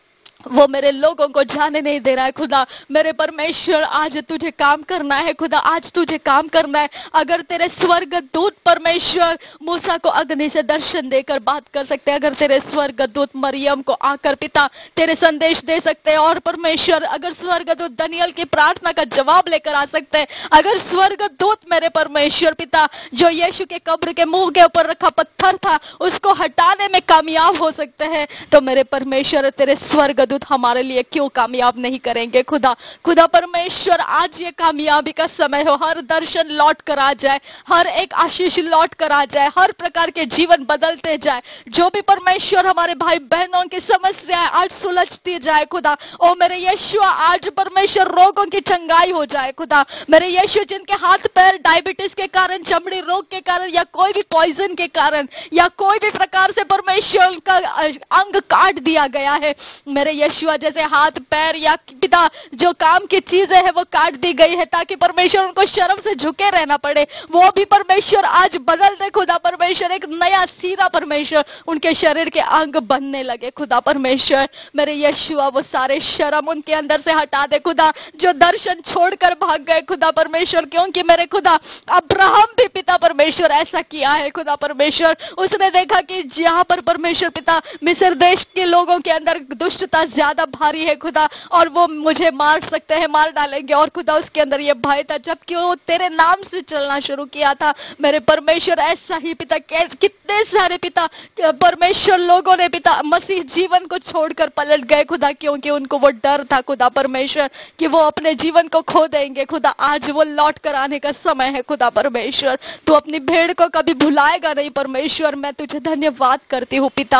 वो मेरे लोगों को जाने नहीं दे रहा है खुदा। मेरे परमेश्वर, आज तुझे काम करना है खुदा, आज तुझे काम करना है। अगर तेरे स्वर्ग दूत परमेश्वर मूसा को अग्नि से दर्शन देकर बात कर सकते हैं, अगर तेरे स्वर्ग दूत मरियम को आकर पिता तेरे संदेश दे सकते हैं, और परमेश्वर अगर स्वर्ग दूत दानियल की प्रार्थना का जवाब लेकर आ सकते हैं, अगर स्वर्ग दूत मेरे परमेश्वर पिता जो यीशु के कब्र के मुंह के ऊपर रखा पत्थर था उसको हटाने में कामयाब हो सकते हैं, तो मेरे परमेश्वर तेरे स्वर्ग दूत हमारे लिए क्यों कामयाब नहीं करेंगे खुदा। खुदा परमेश्वर, आज ये कामयाबी का समय हो, हर दर्शन लौट कर आ जाए, हर एक आशीष लौट कर आ जाए, हर प्रकार के जीवन बदलते जाए, जो भी परमेश्वर हमारे भाई बहनों की समस्याएं आज सुलझती जाए खुदा। ओ मेरे यीशु, आज परमेश्वर रोगों की चंगाई हो जाए खुदा। मेरे यीशु, जिनके हाथ पैर डायबिटीज के कारण, चमड़ी रोग के कारण, या कोई भी पॉइजन के कारण, या कोई भी प्रकार से परमेश्वर का अंग काट दिया गया है, मेरे यीशु जैसे हाथ पैर या पिता जो काम की चीजें हैं वो काट दी गई है, ताकि परमेश्वर उनको शर्म से झुके रहना पड़े, वो भी परमेश्वर आज बदल दे खुदा परमेश्वर, एक नया सीधा परमेश्वर उनके शरीर के अंग बनने लगे खुदा परमेश्वर। मेरे यीशु, वो सारे शर्म उनके अंदर से हटा दे खुदा, जो दर्शन छोड़कर भाग गए खुदा परमेश्वर, क्योंकि मेरे खुदा अब्राहम भी पिता परमेश्वर ऐसा किया है खुदा परमेश्वर। उसने देखा कि जहां पर परमेश्वर पिता मिस्र देश के लोगों के अंदर दुष्टता ज्यादा भारी है खुदा, और वो मुझे मार सकते हैं, मार डालेंगे, और खुदा उसके अंदर ये भय था, जबकि वो तेरे नाम से चलना शुरू किया था मेरे परमेश्वर। ऐसा ही पिता कितने सारे पिता परमेश्वर लोगों ने पिता मसीह जीवन को छोड़कर पलट गए खुदा, क्योंकि उनको वो डर था खुदा परमेश्वर कि वो अपने जीवन को खो देंगे खुदा। आज वो लौट कर आने का समय है खुदा परमेश्वर, तू अपनी भेड़ को कभी भुलाएगा नहीं परमेश्वर। मैं तुझे धन्यवाद करती हूँ पिता,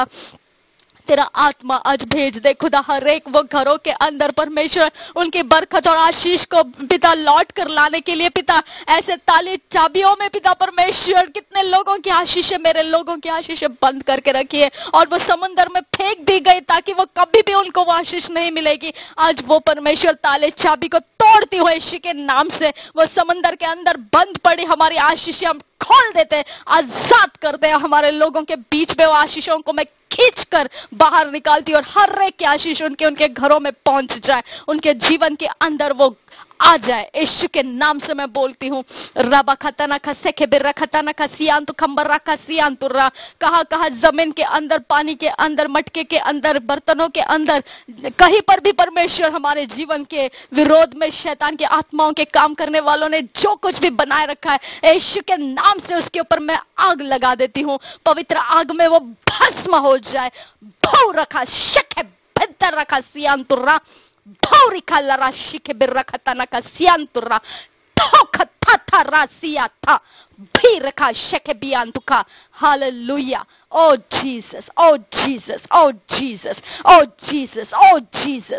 तेरा आत्मा आज भेज दे खुदा हर एक वो घरों के अंदर परमेश्वर, उनकी बरकत और आशीष को पिता लौट कर लाने के लिए पिता, ऐसे ताले चाबियों में पिता परमेश्वर कितने लोगों की आशीषें, मेरे लोगों की आशीषें बंद करके रखी है, और वो समुद्र में फेंक दी गई ताकि वो कभी भी उनको वो आशीष नहीं मिलेगी। आज वो परमेश्वर ताले चाबी को तोड़ती हुए यीशु के नाम से वो समुद्र के अंदर बंद पड़ी हमारी आशीषें हम खोल देते, आजाद कर दे हमारे लोगों के बीच में, वो आशीषों को मैं खींच कर बाहर निकालती, और हर एक की आशीष उनके घरों में पहुंच जाए, उनके जीवन के अंदर वो आ जाए। यीशु के नाम से मैं बोलती हूँ, रबा खतना खसे के बिर्रा खतना खसियान तो खंबर रखा सियान तुर्रा, कहाँ कहाँ जमीन के अंदर, पानी के अंदर, मटके के अंदर, बर्तनों के अंदर, कहीं पर भी परमेश्वर हमारे जीवन के विरोध में शैतान की आत्माओं के काम करने वालों ने जो कुछ भी बनाए रखा है, यीशु के नाम से उसके ऊपर मैं आग लगा देती हूँ, पवित्र आग में वो भस्म हो जाए। भौ रखा शक है बेहतर रखा सियान तुर्रा, भौरी खाला राशि के बिर्रा खतना का सियान तुर्रा, ठोक था रासिया था भी रखा शक बियान तुका। Hallelujah. Oh Jesus, oh Jesus, oh Jesus, oh Jesus, oh Jesus.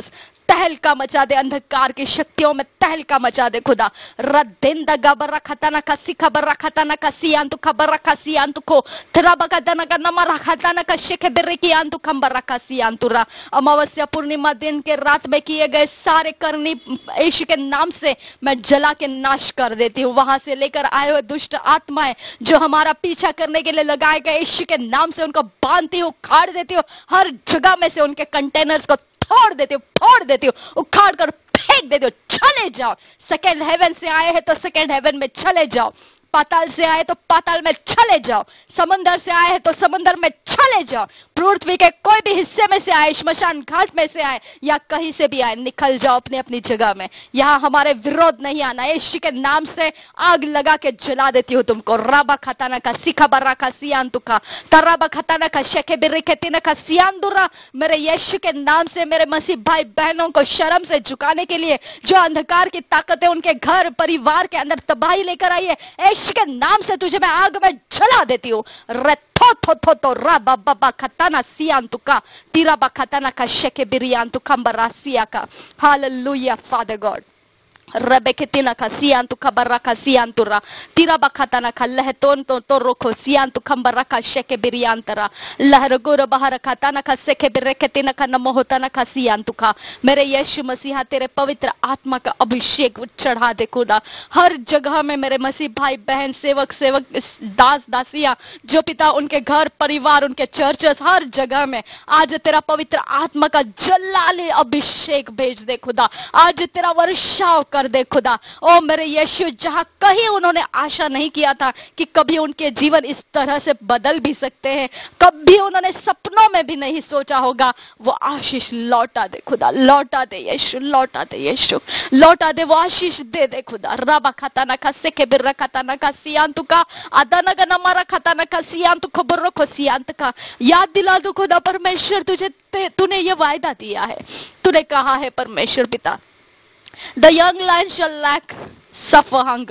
तहलका मचा दे, अंधकार की शक्तियों में तहलका मचा दे खुदा। रद्दिंदा गबर रखता ना कसी खबर रखता ना कसी अंतु खबर रखसी अंतु को तेरा बकदा ना नमा रखता ना कशे के बिर्रे की अंतु खबर रखसी अंतुरा। अमावस्या पूर्णिमा दिन के रात में किए गए सारे करनी यीशु के नाम से मैं जला के नाश कर देती हूँ। वहां से लेकर आए हुए दुष्ट आत्माएं जो हमारा पीछा करने के लिए लगाए गए, यीशु के नाम से उनको बांधती हूँ, उखाड़ देती हूँ। हर जगह में से उनके कंटेनर्स को फोड़ देती हूँ, फोड़ देती हूँ, उखाड़ कर फेंक देती हूँ। चले जाओ। सेकेंड हेवन से आए हैं तो सेकेंड हेवन में चले जाओ। पाताल से आए तो पाताल में चले जाओ। समंदर से आए हैं तो समंदर में चले जाओ। पृथ्वी के कोई भी हिस्से में से आए, श्मशान घाट में से आए या कहीं से भी आए, निकल जाओ अपनी अपनी जगह में। यहाँ हमारे विरोध नहीं आना। यीशु के नाम से आग लगा के जला देती हूँ तुमको। राबा खताना का सिखा बर्रा का सियान तुका तराबा खताना का शेखे बिर्री खेतीना का सियान दुरा। मेरे यीशु के नाम से मेरे मसीह भाई बहनों को शर्म से झुकाने के लिए जो अंधकार की ताकतें उनके घर परिवार के अंदर तबाही लेकर आई है, यीशु के नाम से तुझे मैं आग में जला देती हूँ। थो थो थो तो रा बाबा खताना सियांतुका टीरा बा खताना का शेके बिरियांतु खंबरा सिया का। Hallelujah father God. Rebeketina kasiantu kabaraka siantura tira bakatana kalehton to roko siantu kambaraka sheke biriantara लहरगुर बाहर खाताना का सेके बिरेकेtina का नमोहताना का सियांतु का। मेरे यीशु मसीहा तेरे पवित्र आत्मा का अभिषेक चढ़ा दे खुदा। हर जगह में मेरे मसीह भाई बहन सेवक दास दासियां जो पिता उनके घर परिवार उनके चर्चेस हर जगह में आज तेरा पवित्र आत्मा का जलाले अभिषेक भेज दे खुदा। आज तेरा वर्षाव कर दे खुदा। ओ मेरे यीशु, जहां कहीं उन्होंने आशा नहीं किया था कि कभी उनके जीवन इस तरह से बदल भी सकते हैं, कभी उन्होंने सपनों में भी नहीं सोचा होगा, वो आशीष लौटा दे खुदा। लौटा दे यीशु, लौटा दे यीशु, लौटा दे, वो आशीष दे दे खुदा। रबा खताना का सेके बिर्रा खताना का सियांतु का अदाना का नमारा खताना का सियांतु खबरों को सियांत का। याद दिला दो खुदा परमेश्वर, तूने ये वायदा दिया है, तूने कहा है परमेश्वर पिता, the young lion shall lack suffer hunger,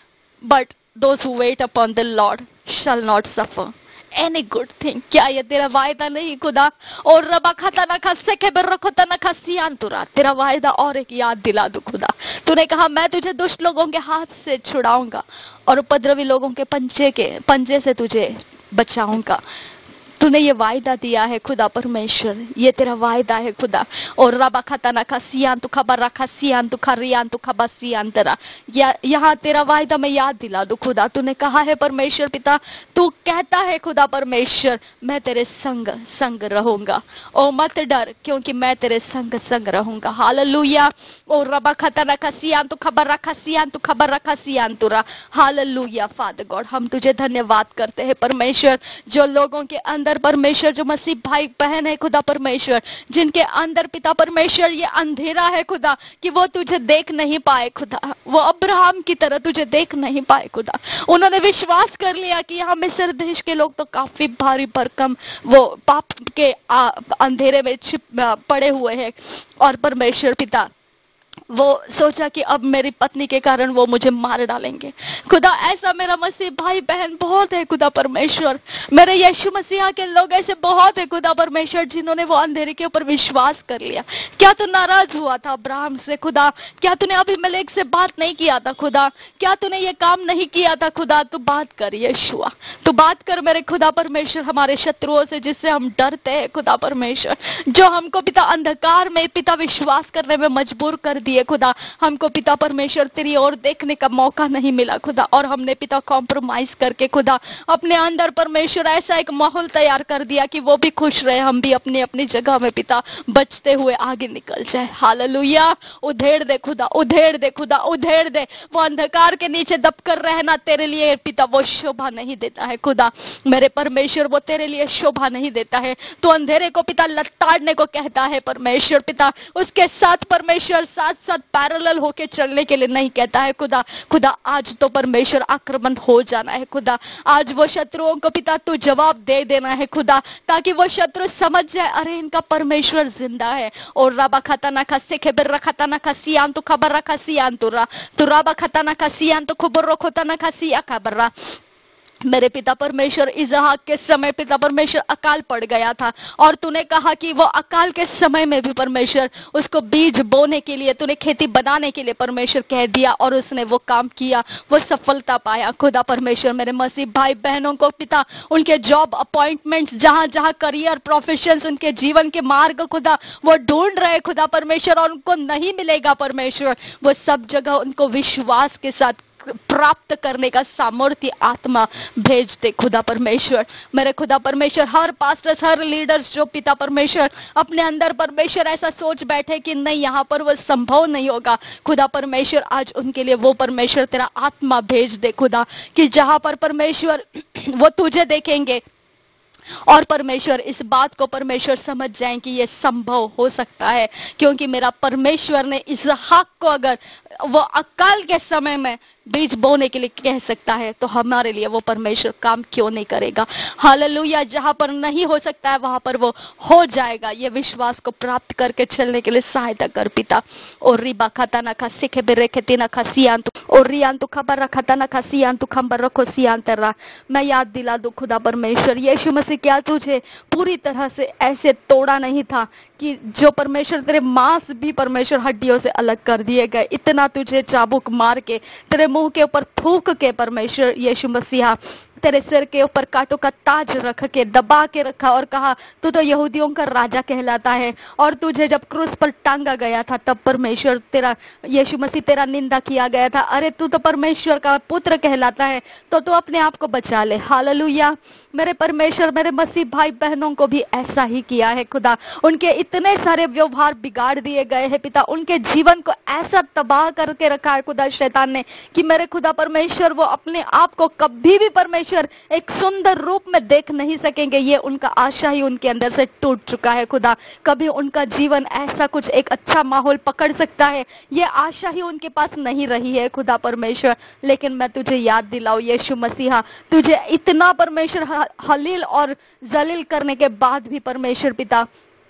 but those who wait upon the Lord shall not suffer any good thing। क्या ये तेरा वायदा नहीं खुदा? और रबा खताना का सेके बिर्रा खताना का सियांतुरा, तेरा वायदा और एक याद दिला दो खुदा। तूने कहा मैं तुझे दुष्ट लोगों के हाथ से छुड़ाऊंगा और उपद्रवी लोगों के पंजे से तुझे बचाऊंगा। तूने ये वायदा दिया है खुदा परमेश्वर, ये तेरा वायदा है खुदा। और रबा खताना का सियांतु खबर रखा सियांतु खरियांतु खबा सियांतरा, यहाँ तेरा वायदा मैं याद दिला दू खुदा। तूने कहा है परमेश्वर पिता, तू कहता है खुदा परमेश्वर, मैं तेरे संग संग रहूंगा। ओ मत डर, क्योंकि मैं तेरे संग संग रहूंगा। हालेलुया। ओ रबा खताना का सियांतु खबर रखा सियांतु खबर रखा सियांतुरा। हालेलुया फादर गॉड, हम तुझे धन्यवाद करते हैं परमेश्वर। जो लोगों के अंदर परमेश्वर, जो मसीह भाई बहन है खुदा परमेश्वर, जिनके अंदर पिता परमेश्वर ये अंधेरा है खुदा कि वो तुझे देख नहीं पाए खुदा, वो अब्राहम की तरह तुझे देख नहीं पाए खुदा। उन्होंने विश्वास कर लिया कि यहाँ मिस्र देश के लोग तो काफी भारी भरकम वो पाप के अंधेरे में पड़े हुए हैं, और परमेश्वर पिता वो सोचा कि अब मेरी पत्नी के कारण वो मुझे मार डालेंगे खुदा। ऐसा मेरा मसीह भाई बहन बहुत है खुदा परमेश्वर। मेरे यीशु मसीहा के लोग ऐसे बहुत है खुदा परमेश्वर, जिन्होंने वो अंधेरे के ऊपर विश्वास कर लिया। क्या तू नाराज हुआ था अब्राहम से खुदा? क्या तूने अबीमेलेक से बात नहीं किया था खुदा? क्या तूने ये काम नहीं किया था खुदा? तू बात कर यीशुआ, तू बात कर मेरे खुदा परमेश्वर, हमारे शत्रुओं से जिससे हम डरते हैं खुदा परमेश्वर, जो हमको पिता अंधकार में पिता विश्वास करने में मजबूर कर दिए खुदा। हमको पिता परमेश्वर तेरी ओर देखने का मौका नहीं मिला खुदा, और हमने पिता कॉम्प्रोमाइज करके खुदा अपने अंदर परमेश्वर ऐसा एक माहौल तैयार कर दिया कि वो भी खुश रहे, हम भी अपनी अपनी जगह में पिता बचते हुए आगे निकल जाए। हालेलुया। उधेड़ दे खुदा, उधेड़ दे खुदा, उधेड़ दे। वो अंधकार के नीचे दबकर रहना तेरे लिए पिता वो शोभा नहीं देता है खुदा। मेरे परमेश्वर, वो तेरे लिए शोभा नहीं देता है। तो अंधेरे को पिता लताड़ने को कहता है परमेश्वर पिता, उसके साथ परमेश्वर साथ साथ पैरेलल होके चलने के लिए नहीं कहता है खुदा। खुदा आज तो परमेश्वर आक्रमण हो जाना है खुदा। आज वो शत्रुओं को पिता तू जवाब दे देना है खुदा, ताकि वो शत्रु समझ जाए अरे इनका परमेश्वर जिंदा है। और रबा खताना का सेखेबर रखताना का सियान तो खबर रखा सियान तो रबा खताना का सियान तो खबर रखताना का सिया खबर। मेरे पिता परमेश्वर इसहाक के समय पिता परमेश्वर अकाल पड़ गया था, और तूने कहा कि वो अकाल के समय में भी परमेश्वर उसको बीज बोने के लिए, तूने खेती बनाने के लिए परमेश्वर कह दिया, और उसने वो काम किया, वो सफलता पाया। खुदा परमेश्वर मेरे मसीह भाई बहनों को पिता, उनके जॉब अपॉइंटमेंट्स, जहां जहां करियर प्रोफेशंस, उनके जीवन के मार्ग खुदा वो ढूंढ रहे खुदा परमेश्वर, और उनको नहीं मिलेगा परमेश्वर, वो सब जगह उनको विश्वास के साथ प्राप्त करने का सामर्थ्य आत्मा भेज दे खुदा परमेश्वर। मेरे खुदा परमेश्वर हर पास्टर्स, हर लीडर्स जो पिता परमेश्वर अपने अंदर परमेश्वर ऐसा सोच बैठे कि नहीं यहाँ पर वो संभव नहीं होगा, खुदा परमेश्वर आज उनके लिए वो परमेश्वर तेरा आत्मा भेज दे खुदा, कि जहां पर परमेश्वर वो तुझे देखेंगे और परमेश्वर इस बात को परमेश्वर समझ जाएं कि ये संभव हो सकता है, क्योंकि मेरा परमेश्वर ने इसहाक को अगर वो अकाल के समय में बीज बोने के लिए कह सकता है, तो हमारे लिए वो परमेश्वर काम क्यों नहीं करेगा। हालेलुया। जहां पर नहीं हो सकता है वहां पर वो हो जाएगा। ये विश्वास को प्राप्त करके चलने के लिए सहायता कर पिता। और रिबा खाता ना खासी के बेरे खेती ना खासियांतु और रियांतु खबर रखता ना खासियांतु खबर रखो सियांतरा। मैं याद दिला दूं खुदा परमेश्वर, यीशु मसीह क्या तुझे पूरी तरह से ऐसे तोड़ा नहीं था कि जो परमेश्वर तेरे मांस भी परमेश्वर हड्डियों से अलग कर दिए गए, इतना तुझे चाबुक मार के तेरे मुंह के ऊपर थूक के परमेश्वर यीशु मसीहा तेरे सिर के ऊपर कांटों का ताज रख के दबा के रखा और कहा तू तो यहूदियों का राजा कहलाता है। और तुझे जब क्रूस पर टांगा गया था तब परमेश्वर तेरा यीशु मसीह तेरा निंदा किया गया था, अरे तू तो परमेश्वर का पुत्र कहलाता है, तो तू अपने आप को बचा ले। हालेलुया। मेरे परमेश्वर मेरे मसीह भाई बहनों को भी ऐसा ही किया है खुदा, उनके इतने सारे व्यवहार बिगाड़ दिए गए हैं पिता, उनके जीवन को ऐसा तबाह करके रखा है खुदा शैतान ने कि मेरे खुदा परमेश्वर वो अपने आप को कभी भी परमेश्वर एक सुंदर रूप में देख नहीं सकेंगे। ये उनका आशा ही उनके अंदर से टूट चुका है खुदा, कभी उनका जीवन ऐसा कुछ एक अच्छा माहौल पकड़ सकता है ये आशा ही उनके पास नहीं रही है खुदा परमेश्वर। लेकिन मैं तुझे याद दिलाऊं यीशु मसीहा, तुझे इतना परमेश्वर हलील और जलील करने के बाद भी परमेश्वर पिता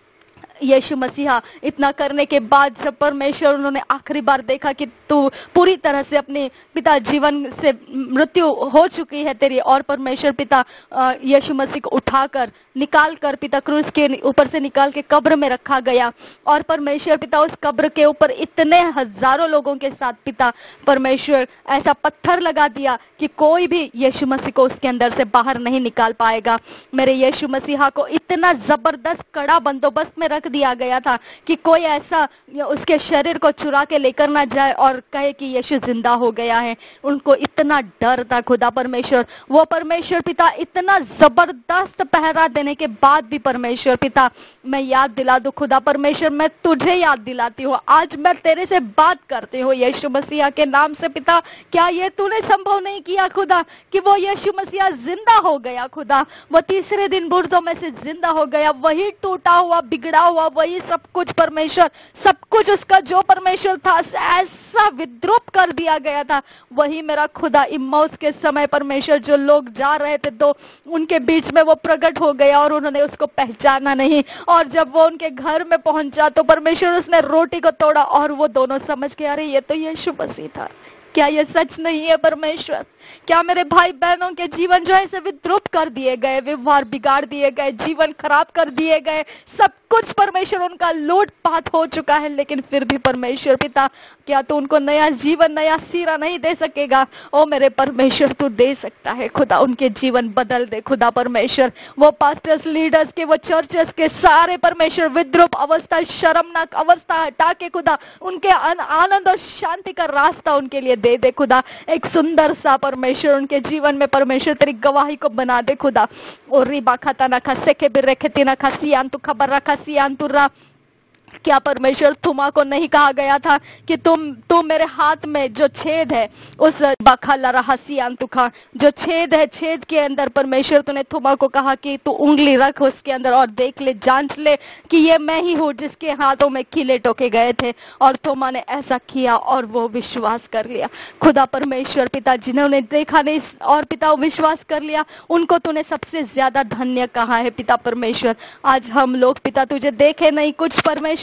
यीशु मसीहा इतना करने के बाद जब परमेश्वर उन्होंने आखिरी बार देखा कि तू पूरी तरह से अपने पिता जीवन से मृत्यु हो चुकी है तेरी, और परमेश्वर पिता यीशु मसीह को उठाकर निकाल कर पिता क्रूस के ऊपर से निकाल के कब्र में रखा गया, और परमेश्वर पिता उस कब्र के ऊपर इतने हजारों लोगों के साथ पिता परमेश्वर ऐसा पत्थर लगा दिया कि कोई भी यीशु मसीह को उसके अंदर से बाहर नहीं निकाल पाएगा। मेरे यीशु मसीहा को इतना जबरदस्त कड़ा बंदोबस्त में रख दिया गया था कि कोई ऐसा उसके शरीर को चुरा के लेकर ना जाए और कहे कि यीशु जिंदा हो गया है। उनको इतना डर था खुदा परमेश्वर, वो परमेश्वर पिता इतना जबरदस्त पहरा देने के बाद भी परमेश्वर पिता मैं याद दिला दूं खुदा परमेश्वर, मैं तुझे याद दिलाती हूँ, आज मैं तेरे से बात करती हूँ यीशु मसीहा के नाम से पिता। क्या ये तूने संभव नहीं किया खुदा कि वो यीशु मसीहा जिंदा हो गया खुदा, वो तीसरे दिन मुर्दों में से जिंदा हो गया, वही टूटा हुआ बिगड़ा हुआ वही सब कुछ परमेश्वर, सब कुछ उसका जो परमेश्वर था ऐसा विद्रूप कर दिया गया था, वही मेरा खुदा इम्माउस के समय परमेश्वर जो लोग जा रहे थे तो उनके बीच में वो प्रकट हो गया और उन्होंने उसको पहचाना नहीं, और जब वो उनके घर में पहुंचा तो परमेश्वर उसने रोटी को तोड़ा और वो दोनों समझ के अरे ये तो यीशु मसीह था। क्या ये सच नहीं है परमेश्वर? क्या मेरे भाई बहनों के जीवन जो है विद्रूप कर दिए गए, व्यवहार बिगाड़ दिए गए, जीवन खराब कर दिए गए, सब कुछ परमेश्वर उनका लूटपाट हो चुका है, लेकिन फिर भी परमेश्वर पिता क्या तू उनको नया जीवन नया सिरा नहीं दे सकेगा? ओ मेरे परमेश्वर तू दे सकता है खुदा, उनके जीवन बदल दे खुदा परमेश्वर। वो पास्टर्स लीडर्स के वो चर्चेस के सारे परमेश्वर विद्रूप अवस्था शर्मनाक अवस्था हटा के खुदा उनके आनंद और शांति का रास्ता उनके लिए दे दे खुदा, एक सुंदर सा परमेश्वर उनके जीवन में परमेश्वर तेरी गवाही को बना दे खुदा। और रिबा खाता ना खा सेके भी रखे ना खा सियांतु खबर रखा सियांतुरा। क्या परमेश्वर थुमा को नहीं कहा गया था कि तुम मेरे हाथ में जो छेद है उस बखाला रहा सियांतुखा जो छेद है, छेद के अंदर परमेश्वर तूने थुमा को कहा कि तू उंगली रख उसके अंदर और देख ले, जांच ले कि ये मैं ही हूँ जिसके हाथों में कीले टोके गए थे, और थुमा ने ऐसा किया और वो विश्वास कर लिया खुदा परमेश्वर पिता। जिन्होंने देखा नहीं और पिता विश्वास कर लिया उनको तूने सबसे ज्यादा धन्य कहा है पिता परमेश्वर। आज हम लोग पिता तुझे देखे नहीं, कुछ परमेश्वर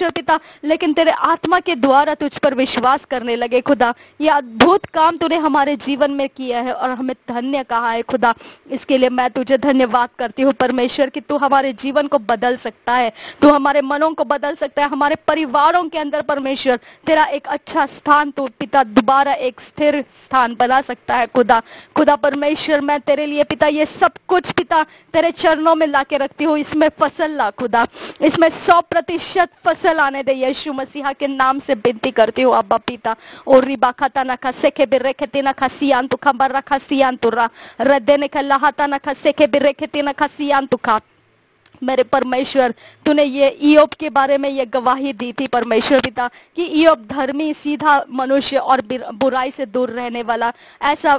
परमेश्वर पिता, लेकिन तेरे आत्मा के द्वारा तुझ पर विश्वास करने लगे खुदा। ये अद्भुत काम तूने हमारे जीवन में किया है और हमें धन्य कहा है खुदा। इसके लिए मैं तुझे धन्यवाद करती हूँ परमेश्वर कि तू हमारे जीवन को बदल सकता है, तू हमारे मनों को बदल सकता है, हमारे परिवारों के अंदर परमेश्वर तेरा एक अच्छा स्थान तू पिता दोबारा एक स्थिर स्थान बना सकता है खुदा। खुदा परमेश्वर, मैं तेरे लिए पिता ये सब कुछ पिता तेरे चरणों में लाके रखती हूँ। इसमें फसल ला खुदा, इसमें 100% फसल आने दे, यीशु मसीहा के नाम से विनती करती हूँ अब्बा पिता। और रिबा खाता ना खसे के बिरेखती ना खसियान तू खबर रखा सियान तुरा रद्देने का लहाता ना खसे के बिरेखती ना खसियान तू खा। मेरे परमेश्वर, तूने ये इयोब के बारे में ये गवाही दी थी परमेश्वर पिता कि इयोब धर्मी, सीधा मनुष्य और बुराई से दूर रहने वाला ऐसा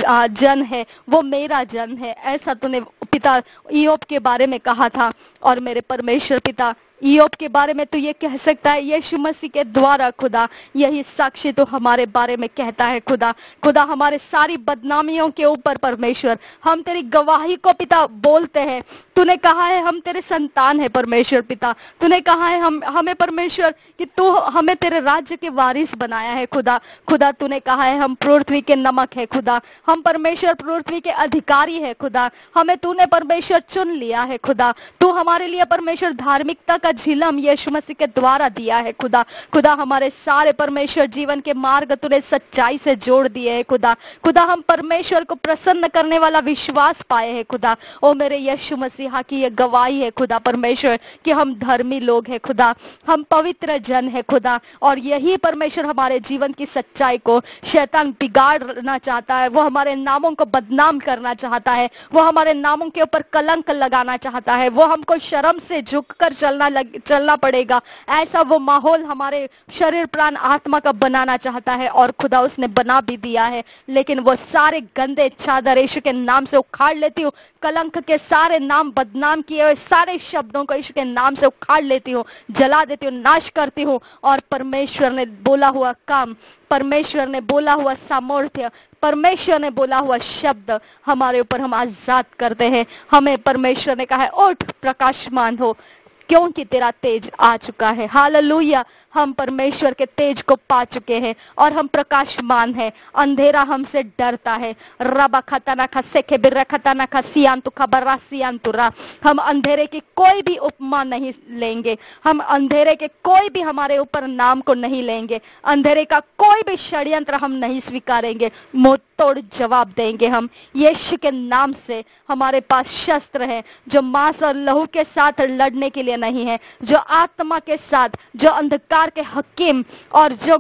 जन है, वो मेरा जन है, ऐसा तूने पिता इयोब के बारे में कहा था। और मेरे परमेश्वर पिता, इयोब के बारे में तो ये कह सकता है यीशु मसीह के द्वारा खुदा यही साक्षी तो हमारे बारे में कहता है खुदा। खुदा हमारे सारी बदनामियों के ऊपर परमेश्वर हम तेरी गवाही को पिता बोलते हैं। तूने कहा है हम तेरे संतान है परमेश्वर पिता, तूने कहा है हमें परमेश्वर कि तू हमें तेरे राज्य के वारिस बनाया है खुदा। खुदा तूने कहा है हम पृथ्वी के नमक है खुदा, हम परमेश्वर पृथ्वी के अधिकारी है खुदा। हमें तूने परमेश्वर चुन लिया है खुदा, तू हमारे लिए परमेश्वर धार्मिकता का झिलम यीशु मसीह के द्वारा दिया है खुदा। खुदा हमारे सारे परमेश्वर जीवन के मार्ग तूने सच्चाई से जोड़ दिए है खुदा। खुदा हम परमेश्वर को प्रसन्न करने वाला विश्वास पाए हैं खुदा। ओ मेरे यीशु मसीहा की ये गवाही है खुदा परमेश्वर कि हम धर्मी लोग हैं खुदा, हम पवित्र जन है खुदा। और यही परमेश्वर हमारे जीवन की सच्चाई को शैतान बिगाड़ना चाहता है, वो हमारे नामों को बदनाम करना चाहता है, वो हमारे नामों के ऊपर कलंक लगाना चाहता है, वो हमको शर्म से झुककर चलना पड़ेगा, ऐसा वो माहौल हमारे शरीर प्राण आत्मा का बनाना चाहता है। और खुदा उसने बना भी दिया है, लेकिन वो सारे गंदे चादर यीशु के नाम से उखाड़ लेती हूँ। कलंक के सारे नाम, बदनाम किए हुए सारे शब्दों को यीशु के नाम से उखाड़ लेती हूँ, जला देती हूँ, नाश करती हूँ। और परमेश्वर ने बोला हुआ काम, परमेश्वर ने बोला हुआ सामर्थ्य, परमेश्वर ने बोला हुआ शब्द हमारे ऊपर हम आजाद करते हैं। हमें परमेश्वर ने कहा है उठ प्रकाशमान हो, क्योंकि तेरा तेज आ चुका है। हालेलुया, हम परमेश्वर के तेज को पा चुके हैं और हम प्रकाशमान हैं। अंधेरा हमसे डरता है। रबा खतना खसे के बिर खतना खसियान तु खबरा सियान तुरा। हम अंधेरे की कोई भी उपमा नहीं लेंगे, हम अंधेरे के कोई भी हमारे ऊपर नाम को नहीं लेंगे, अंधेरे का कोई भी षड्यंत्र हम नहीं स्वीकारेंगे, मुंह तोड़ जवाब देंगे। हम यीशु के नाम से हमारे पास शस्त्र है जो मांस और लहू के साथ लड़ने के लिए नहीं है, जो आत्मा के साथ, जो अंधकार के हकीम और जो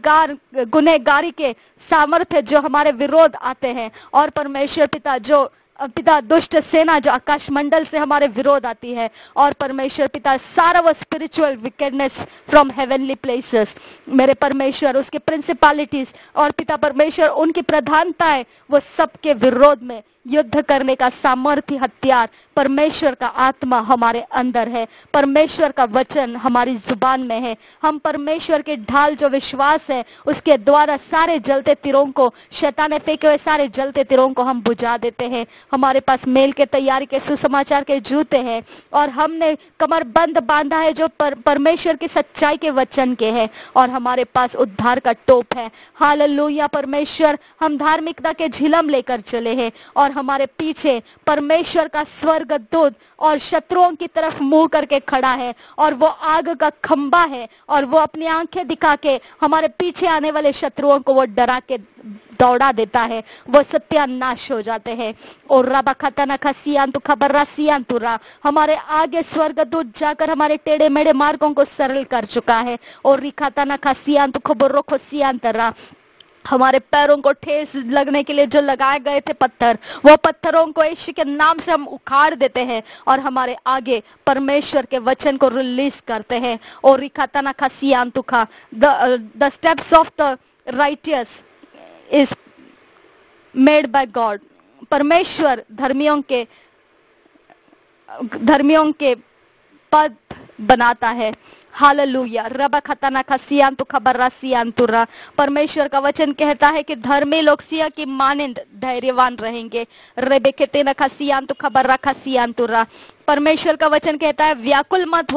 गुनहगारी के सामर्थ्य जो हमारे विरोध आते हैं। और परमेश्वर पिता जो दुष्ट सेना जो आकाश मंडल से हमारे विरोध आती है, और परमेश्वर पिता सारा वो spiritual wickedness from heavenly places, मेरे परमेश्वर उसके प्रिंसिपैलिटीज और पिता परमेश्वर उनकी प्रधानताएं, वो सबके विरोध में युद्ध करने का सामर्थ्य हथियार परमेश्वर का आत्मा हमारे अंदर है, परमेश्वर का वचन हमारी जुबान में है। हम परमेश्वर के ढाल जो विश्वास है उसके द्वारा सारे जलते तीरों को, शैतान ने फेंके हुए सारे जलते तीरों को हम बुझा देते हैं। हमारे पास मेल के तैयारी के सुसमाचार के जूते हैं और हमने कमरबंद बांधा है जो परमेश्वर की सच्चाई के वचन के हैं, और हमारे पास उद्धार का टोप है। हालेलुया परमेश्वर, हम धार्मिकता के झिलम लेकर चले हैं और हमारे पीछे परमेश्वर का स्वर्गदूत और शत्रुओं की तरफ मुंह करके खड़ा है, और वो आग का खंबा है, और वो अपनी आंखें दिखा के हमारे पीछे आने वाले शत्रुओं को वो डरा के दौड़ा देता है, वो सत्यानाश हो जाते हैं। और रबा खतना खसियान तु खबरा सियान तुरा, हमारे आगे स्वर्गदूत जाकर हमारे टेढ़े मेढ़े मार्गों को सरल कर चुका है। और रिखातना खसियान तु खबरो खसियान तरा, हमारे पैरों को ठेस लगने के लिए जो लगाए गए थे पत्थर, वो पत्थरों को यीशु के नाम से हम उखाड़ देते हैं और हमारे आगे परमेश्वर के वचन को रिलीज करते हैं। और रिखातना खसियान तुखा, the steps of the righteous is made by God, परमेश्वर धर्मियों के पद बनाता है। हालेलुया, रबा खतना खसियान तु खबरा सियान तुरा, परमेश्वर का वचन कहता है कि धर्मी लोग सिया की मानिंद धैर्यवान रहेंगे। रेबे खेते न खसियान तु खबरा खसियान तुरा, परमेश्वर का वचन कहता है व्याकुल मत हो,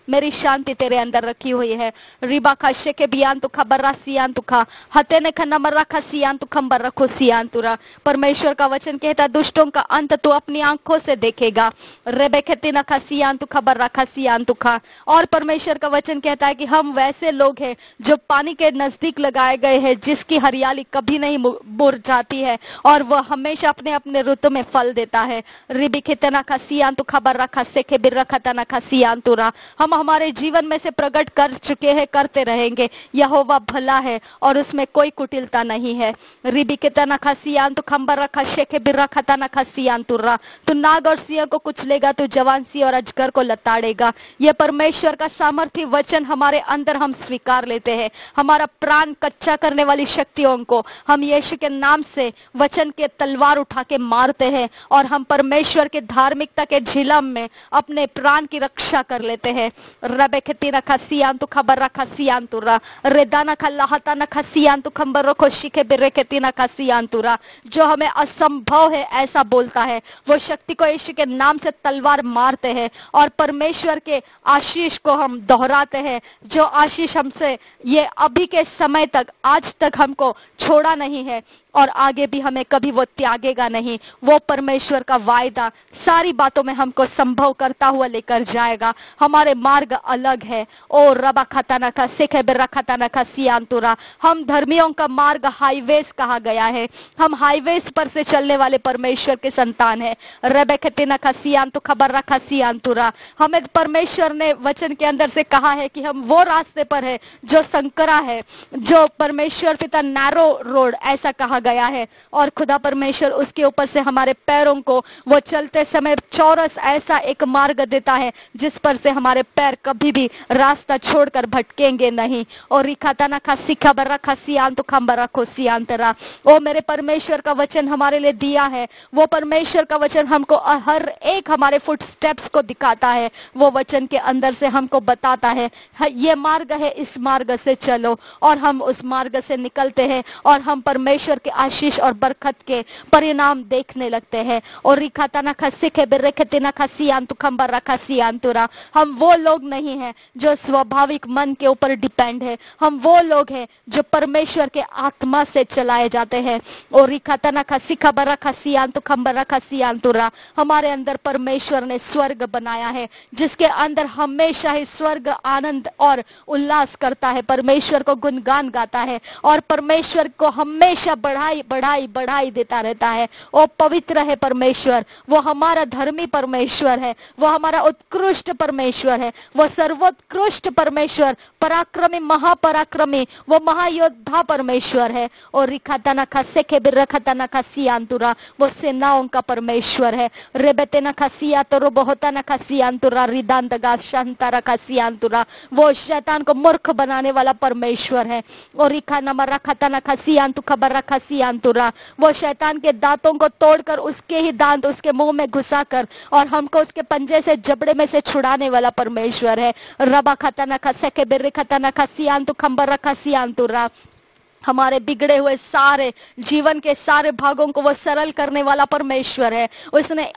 मेरी शांति तेरे अंदर रखी हुई है। रिबा खशे के बियान तो खबर रा सियान तो खा हते ने खन्ना मर रखा सियान तो खंबर रखो सियान तुरा। परमेश्वर का वचन कहता है दुष्टों का अंत तू अपनी आंखों से देखेगा। रेबे खेती न खा सियान तो खबर रखा सियान तो खा। और परमेश्वर का वचन कहता है कि हम वैसे लोग हैं जो पानी के नजदीक लगाए गए हैं, जिसकी हरियाली कभी नहीं मुरझाती है और वह हमेशा अपने अपने ऋतु में फल देता है। रिबी खेतना खा सियान तो खबर रखा सेखे बिर रखा तना खा सियान तुरा। हम हमारे जीवन में से प्रकट कर चुके हैं, करते रहेंगे। यहोवा भला है और उसमें कोई कुटिलता नहीं है। रिबी के तना खा सियान तो खंबर रखा शेखे बिर रखा तना खा सियान तुरा। तू नाग और सिंह को कुचलेगा, तू जवान सिंह और अजगर को लताड़ेगा। यह परमेश्वर का सामर्थ्य वचन हमारे अंदर हम स्वीकार लेते हैं। हमारा प्राण कच्चा करने वाली शक्तियों को हम यीशु के नाम से वचन के तलवार उठा के मारते हैं और हम परमेश्वर के धार्मिकता के झिलम में अपने प्राण की रक्षा कर लेते हैं। रबे खेती रखा सियान तो खबर रखा सियान तुरा। रेदाना खा लहाता न खा सियान तो खंबर रखो शिखे बिरे खेती न खा सियान तुरा। जो हमें असंभव है ऐसा बोलता है, वो शक्ति को यीशु के नाम से तलवार मारते हैं और परमेश्वर के आशीष को हम दोहराते हैं। जो आशीष हमसे ये अभी के समय तक आज तक हमको छोड़ा नहीं है और आगे भी हमें कभी वो त्यागेगा नहीं। वो परमेश्वर का वायदा सारी बातों में हमको संभव करता हुआ लेकर जाएगा। हमारे मार्ग अलग है। ओ रबा खताना का सेखे बिर्रा खताना का सियांतुरा। हम धर्मियों का मार्ग हाईवेज कहा गया है। हम हाईवेज पर से चलने वाले परमेश्वर के संतान है। रबे खतना का सियांतु खबर रखा सियांतुरा। हमें परमेश्वर ने वचन के अंदर से कहा है कि हम वो रास्ते पर है जो संकरा है, जो परमेश्वर पिता नैरो रोड ऐसा कहा गया है और खुदा परमेश्वर उसके ऊपर से हमारे पैरों को वो चलते समय चौरस ऐसा एक मार्ग देता है जिस पर से हमारे पैर कभी भी रास्ता छोड़कर भटकेंगे नहीं। और रिखाता ना खासी खबर रखा सियान तो खंबर रखो सियांतरा। वो मेरे परमेश्वर का वचन हमारे लिए दिया है। वो परमेश्वर का वचन हमको हर एक हमारे फुट स्टेप्स को दिखाता है। वो वचन के अंदर से हमको बताता है ये मार्ग है, इस मार्ग से चलो, और हम उस मार्ग से निकलते हैं और हम परमेश्वर के आशीष और बरकत के परिणाम देखने लगते हैं। और रिखाता ना खसी के बिरखते ना खसियांतु खंबर रखा सियांतुरा। हम वो लोग नहीं हैं जो स्वाभाविक मन के ऊपर डिपेंड है। हम वो लोग हैं जो परमेश्वर के आत्मा से चलाए जाते हैं। और रिखाता ना खसी खबर रखा सियांतु खंबर रखा सियांतुरा। हमारे अंदर परमेश्वर ने स्वर्ग बनाया है जिसके अंदर हमेशा ही स्वर्ग आनंद और उल्लास करता है, परमेश्वर को गुणगान गाता है और परमेश्वर को हमेशा बढ़ाई बढ़ाई बढ़ाई देता रहता है। वो पवित्र है परमेश्वर, वो हमारा धर्मी परमेश्वर है, वो हमारा उत्कृष्ट परमेश्वर है, वो सर्वोत्कृष्ट परमेश्वर, पराक्रमी महापराक्रमी, वो महायोद्धा परमेश्वर है। और रिखाताना खसे के बिरखताना खसियांतुरा, वो सेनाओं का परमेश्वर है। रेबेतेना खसिया तो रोबोताना खसियांतुरा रिदांतगा शांतारा खसियांतुरा, वो शैतान को मूर्ख बनाने वाला परमेश्वर है। और रिखाना मरा खताना खसियांतु खबर रखा सियांतुरा, वो शैतान के दांतों को तोड़कर उसके ही दांत उसके मुंह में घुसाकर और हमको उसके पंजे से जबड़े में से छुड़ाने वाला परमेश्वर है। रबा खताना खसे के बिर खताना खसियांतु खंबर रखा सियांतुरा। हमारे बिगड़े हुए सारे जीवन के सारे भागों को वो सरल करने वाला परमेश्वर है। उसने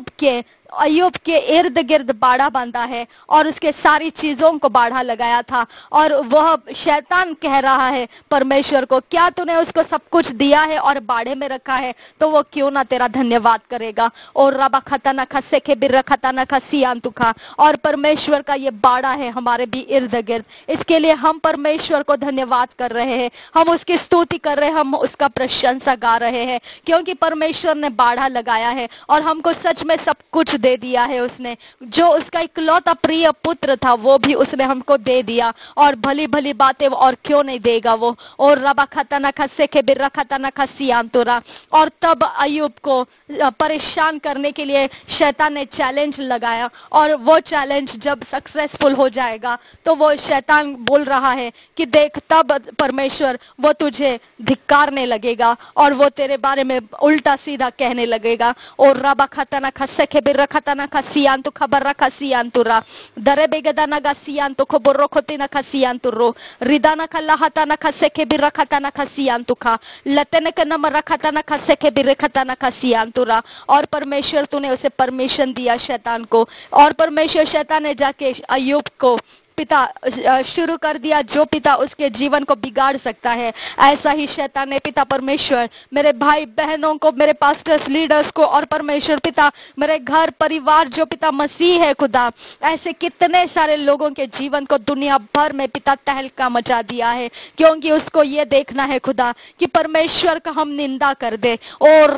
अय्यूब के इर्द गिर्द बाड़ा बांधा है और उसके सारी चीजों को बाड़ा लगाया था। और वह शैतान कह रहा है परमेश्वर को, क्या तूने उसको सब कुछ दिया है और बाड़े में रखा है तो वो क्यों ना तेरा धन्यवाद करेगा। और रबा खताना खसे के बिर खताना खसियांतु खा। और परमेश्वर का ये बाड़ा है हमारे भी इर्द गिर्द। इसके लिए हम परमेश्वर को धन्यवाद कर रहे हैं, हम उसकी स्तुति कर रहे हैं, हम उसका प्रशंसा गा रहे हैं क्योंकि परमेश्वर ने बाड़ा लगाया है और हमको सच में सब कुछ दे दिया है। उसने जो उसका इकलौता प्रिय पुत्र था वो भी उसने हमको दे दिया और भली भली बातें और क्यों नहीं देगा वो। और रबा खताना खसे के बिर्रा खताना खसियांतुरा। और तब अय्यूब को परेशान करने के लिए शैतान ने चैलेंज लगाया और वो चैलेंज जब सक्सेसफुल हो जाएगा तो वो शैतान बोल रहा है कि देख तब परमेश्वर वो तुझे धिक्कारने लगेगा और वो तेरे बारे में उल्टा सीधा कहने लगेगा। और रबा खताना खसे के Birra rakatana kasiantu kabara kasiantura dare begadana gasiantu koborokotina kasianturo ridana kalahatana kaseke birakatana kasiantu ka लतने का नम रखा ना खसे के भी रखा ना खसियांतुरा और परमेश्वर तूने उसे परमिशन दिया शैतान को और परमेश्वर शैतान ने जाके अय्यूब को पिता शुरू कर दिया जो पिता उसके जीवन को बिगाड़ सकता है। ऐसा ही शैतान ने पिता परमेश्वर मेरे भाई बहनों को, मेरे पास्टर्स लीडर्स को और परमेश्वर पिता मेरे घर परिवार जो पिता मसीह है खुदा, ऐसे कितने सारे लोगों के जीवन को दुनिया भर में पिता तहलका मचा दिया है क्योंकि उसको ये देखना है खुदा कि परमेश्वर का हम निंदा कर दे। और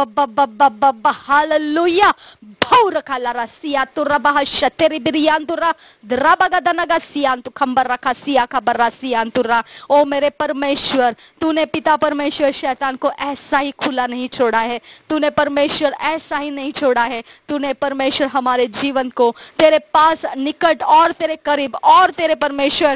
रब हालेलुया भौर खाला रसिया तो रबा शतेरी बिरियांतुरा द्रबगदनगा सियांतु खंबर रखा सिया खबर रसियांतुरा। ओ मेरे परमेश्वर तूने पिता परमेश्वर शैतान को ऐसा ही खुला नहीं छोड़ा है, तूने परमेश्वर ऐसा ही नहीं छोड़ा है। तूने परमेश्वर हमारे जीवन को तेरे पास निकट और तेरे करीब और तेरे परमेश्वर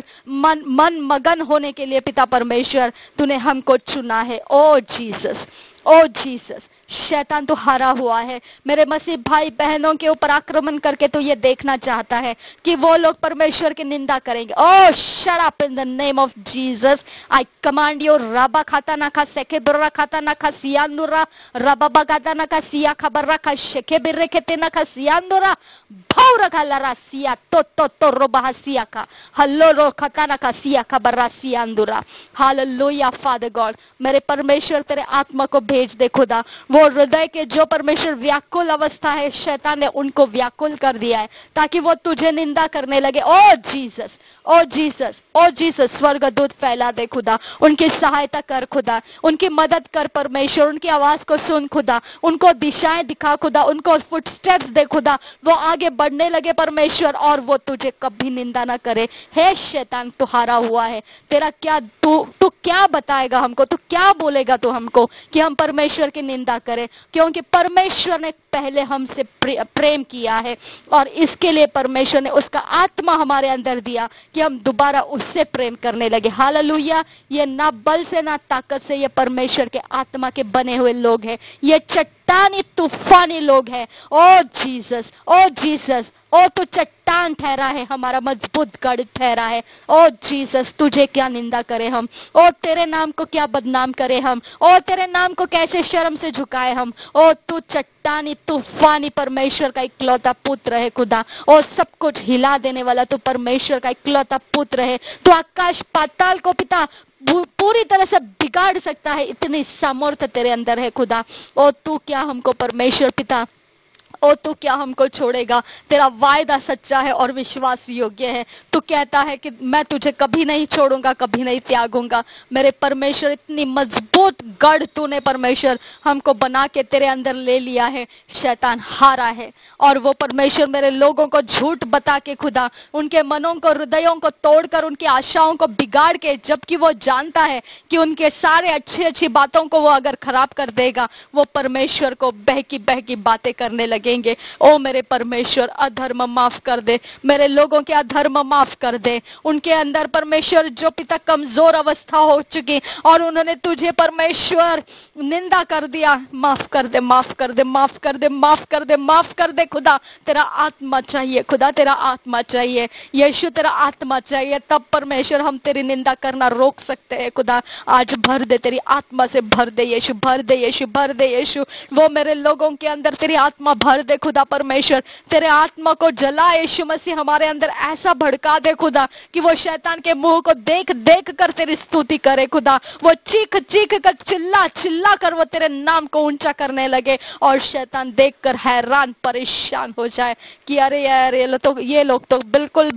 मन मगन होने के लिए पिता परमेश्वर तूने हमको चुना है। ओ जीसस, ओ जीसस, शैतान तो हारा हुआ है। मेरे मसीह भाई बहनों के ऊपर आक्रमण करके तो ये देखना चाहता है कि वो लोग परमेश्वर की निंदा करेंगे। Oh shut up in the name of Jesus, I command you रबा खाता ना खा सेके बिर्रा खाता ना खा सियांदुरा रबा बगाता ना खा सिया खबर खा शेके बिर्रे खेते ना खा सियांदुरा भौर खाला रासिया तो रोबा सिया का हल्लो रो खाता ना खा सिया खबर सियांदुरा। हालेलुया फादर गॉड, मेरे परमेश्वर तेरे आत्मा को भेज दे खुदा। वो हृदय के जो परमेश्वर व्याकुल अवस्था है शैतान ने उनको व्याकुल कर दिया है ताकि वो तुझे निंदा करने लगे। Oh Jesus, oh Jesus, oh Jesus, स्वर्गदूत फैला दे खुदा, उनकी सहायता कर खुदा, उनकी मदद कर परमेश्वर, उनकी आवाज को सुन खुदा, उनको दिशाएं दिखा खुदा, उनको फुटस्टेप्स दे खुदा, वो आगे बढ़ने लगे परमेश्वर और वो तुझे कभी निंदा ना करे। हे शैतान तू हारा हुआ है, तेरा क्या तू क्या बताएगा हमको, तू क्या बोलेगा तू हमको कि हम परमेश्वर की निंदा करें, क्योंकि परमेश्वर ने पहले हमसे प्रेम किया है और इसके लिए परमेश्वर ने उसका आत्मा हमारे अंदर दिया कि हम दोबारा उससे प्रेम करने लगे। हालेलुया, ये ना बल से ना ताकत से, ये परमेश्वर के आत्मा के बने हुए लोग हैं, ये चट्टानी तूफानी लोग हैं। ओ जीसस, ओ जीसस, ओ तू चट्टान ठहरा है, हमारा मजबूत गढ़ ठहरा है। ओ जीसस, तुझे क्या निंदा करे हम, ओ तेरे नाम को क्या बदनाम करे हम, ओ तेरे नाम को कैसे शर्म से झुकाए हम। ओ तू चट्टानी तूफानी परमेश्वर का इकलौता पुत्र है खुदा, और सब कुछ हिला देने वाला तू परमेश्वर का इकलौता पुत्र है। तू आकाश पाताल को पिता पूरी तरह से बिगाड़ सकता है, इतनी सामर्थ्य तेरे अंदर है खुदा। ओ तू क्या हमको परमेश्वर पिता, ओ तू क्या हमको छोड़ेगा, तेरा वायदा सच्चा है और विश्वास योग्य है। तू कहता है कि मैं तुझे कभी नहीं छोड़ूंगा, कभी नहीं त्यागूंगा। मेरे परमेश्वर इतनी मजबूत गढ़ तूने परमेश्वर हमको बना के तेरे अंदर ले लिया है। शैतान हारा है और वो परमेश्वर मेरे लोगों को झूठ बता के खुदा उनके मनों को हृदयों को तोड़कर उनकी आशाओं को बिगाड़ के, जबकि वो जानता है कि उनके सारे अच्छी बातों को वो अगर खराब कर देगा वो परमेश्वर को बहकी बातें करने लगेंगे। ओ मेरे परमेश्वर अधर्म माफ कर दे, मेरे लोगों के अधर्म माफ कर दे, उनके अंदर परमेश्वर जो पिता कमजोर अवस्था हो चुकी और उन्होंने तुझे परमेश्वर निंदा कर दिया, माफ कर दे, माफ कर दे, माफ कर दे, माफ कर दे, माफ कर दे खुदा। तेरा आत्मा चाहिए खुदा, तेरा आत्मा चाहिए यीशु, तेरा आत्मा चाहिए, तब परमेश्वर हम तेरी निंदा करना रोक सकते हैं खुदा। आज भर दे, तेरी आत्मा से भर दे यीशु, भर दे यीशु, भर दे यीशु। वो मेरे लोगों के अंदर तेरी आत्मा भर दे खुदा परमेश्वर, तेरे आत्मा को जला यीशु मसीह हमारे अंदर ऐसा भड़का दे खुदा कि वो शैतान के मुंह को देख देख कर तेरी स्तुति करे खुदा, वो चीख चीख कर चिल्ला चिल्ला कर वो तेरे नाम को ऊंचा करने लगे और शैतान देख कर हैरान परेशान हो जाए कि अरे यार ये लोग तो बिल्कुल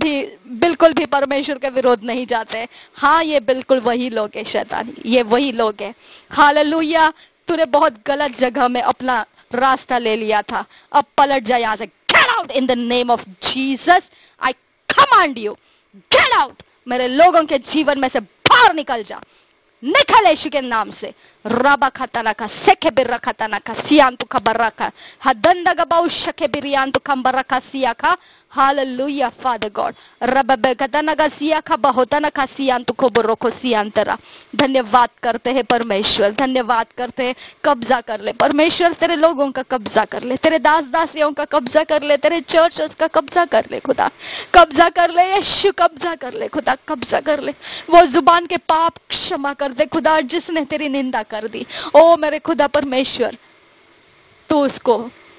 भी परमेश्वर के विरोध नहीं जाते। हाँ, ये बिल्कुल वही लोग है शैतान, ये वही लोग है। हालेलुया, तूने बहुत गलत जगह में अपना रास्ता ले लिया था, अब पलट जा यहाँ से। Get out in the name of Jesus, I command you, get out. मेरे लोगों के जीवन में से बाहर निकल जा, निकल यीशु के नाम से। Raba katanaka seke birakatanaka siantu kabaraka hadanda gabau shake biriantu kambaraka siaka. Hallelujah, Father God. Rabbe katanaga siaka bahotanaka siantu koboroko सियांतरा। धन्यवाद करते हैं परमेश्वर, धन्यवाद करते हैं। कब्जा कर ले परमेश्वर, तेरे लोगों का कब्जा कर ले, तेरे दास दासियों का कब्जा कर ले, तेरे चर्च का कब्जा कर ले खुदा, कब्जा कर ले यीशु, कब्जा कर ले खुदा, कब्जा कर ले। वो जुबान के पाप क्षमा कर दे खुदा जिसने तेरी निंदा कर दी। ओ मेरे खुदा परमेश्वर, तू उसको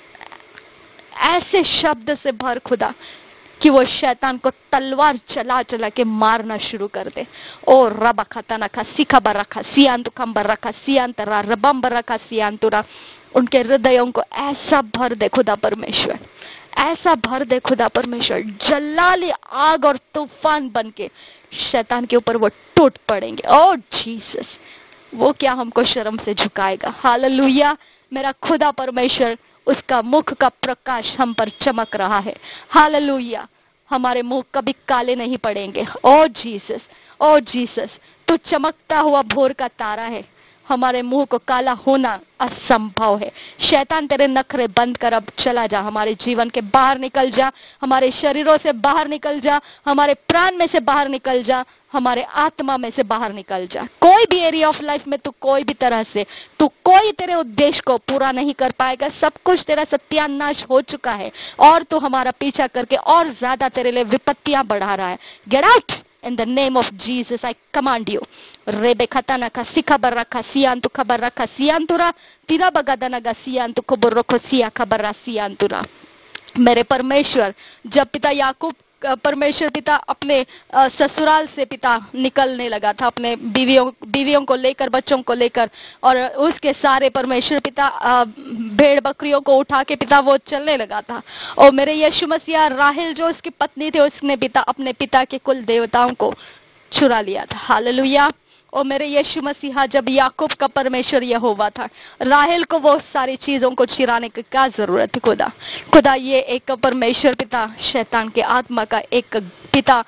ऐसे शब्द से भर खुदा कि वो शैतान को तलवार चला चला के मारना शुरू कर दे। ओ रबा खतना का सिखा बरखा सियांतु कम बरखा सियांतरा रबम बरखा सियांतुरा। उनके हृदयों को ऐसा भर दे खुदा परमेश्वर, ऐसा भर दे खुदा परमेश्वर, जलाली आग और तूफान बन के शैतान के ऊपर वो टूट पड़ेंगे। ओ जीसस, वो क्या हमको शर्म से झुकाएगा। हालेलुया, मेरा खुदा परमेश्वर, उसका मुख का प्रकाश हम पर चमक रहा है। हालेलुया, हमारे मुंह कभी काले नहीं पड़ेंगे। ओ जीसस, ओ जीसस, तू चमकता हुआ भोर का तारा है, हमारे मुंह को काला होना असंभव है। शैतान तेरे नखरे बंद कर, अब चला जा, हमारे जीवन के बाहर निकल जा, हमारे शरीरों से बाहर निकल जा, हमारे प्राण में से बाहर निकल जा, हमारे आत्मा में से बाहर निकल जा। कोई भी एरिया ऑफ लाइफ में तू कोई भी तरह से तू कोई तेरे उद्देश्य को पूरा नहीं कर पाएगा। सब कुछ तेरा सत्यानाश हो चुका है और तू हमारा पीछा करके और ज्यादा तेरे लिए विपत्तियां बढ़ा रहा है। Get out in the name of Jesus, I command you. Rebe katana ka sikabara ka siantu kabara ka siantura tira bagadana ga siantu koboroko siya kabara siantura। मेरे परमेश्वर, जब पिता याकूब परमेश्वर पिता अपने ससुराल से पिता निकलने लगा था अपने बीवियों को लेकर, बच्चों को लेकर, और उसके सारे परमेश्वर पिता भेड़ बकरियों को उठा के पिता वो चलने लगा था। और मेरे यीशु मसीह, राहेल जो उसकी पत्नी थी, उसने पिता अपने पिता के कुल देवताओं को चुरा लिया था। हालेलुया। और मेरे यीशु मसीहा, जब याकूब का परमेश्वर यहोवा था, राहेल को वो सारी चीजों को छिराने की क्या जरूरत है। खुदा ये एक परमेश्वर पिता शैतान के आत्मा का एक पिता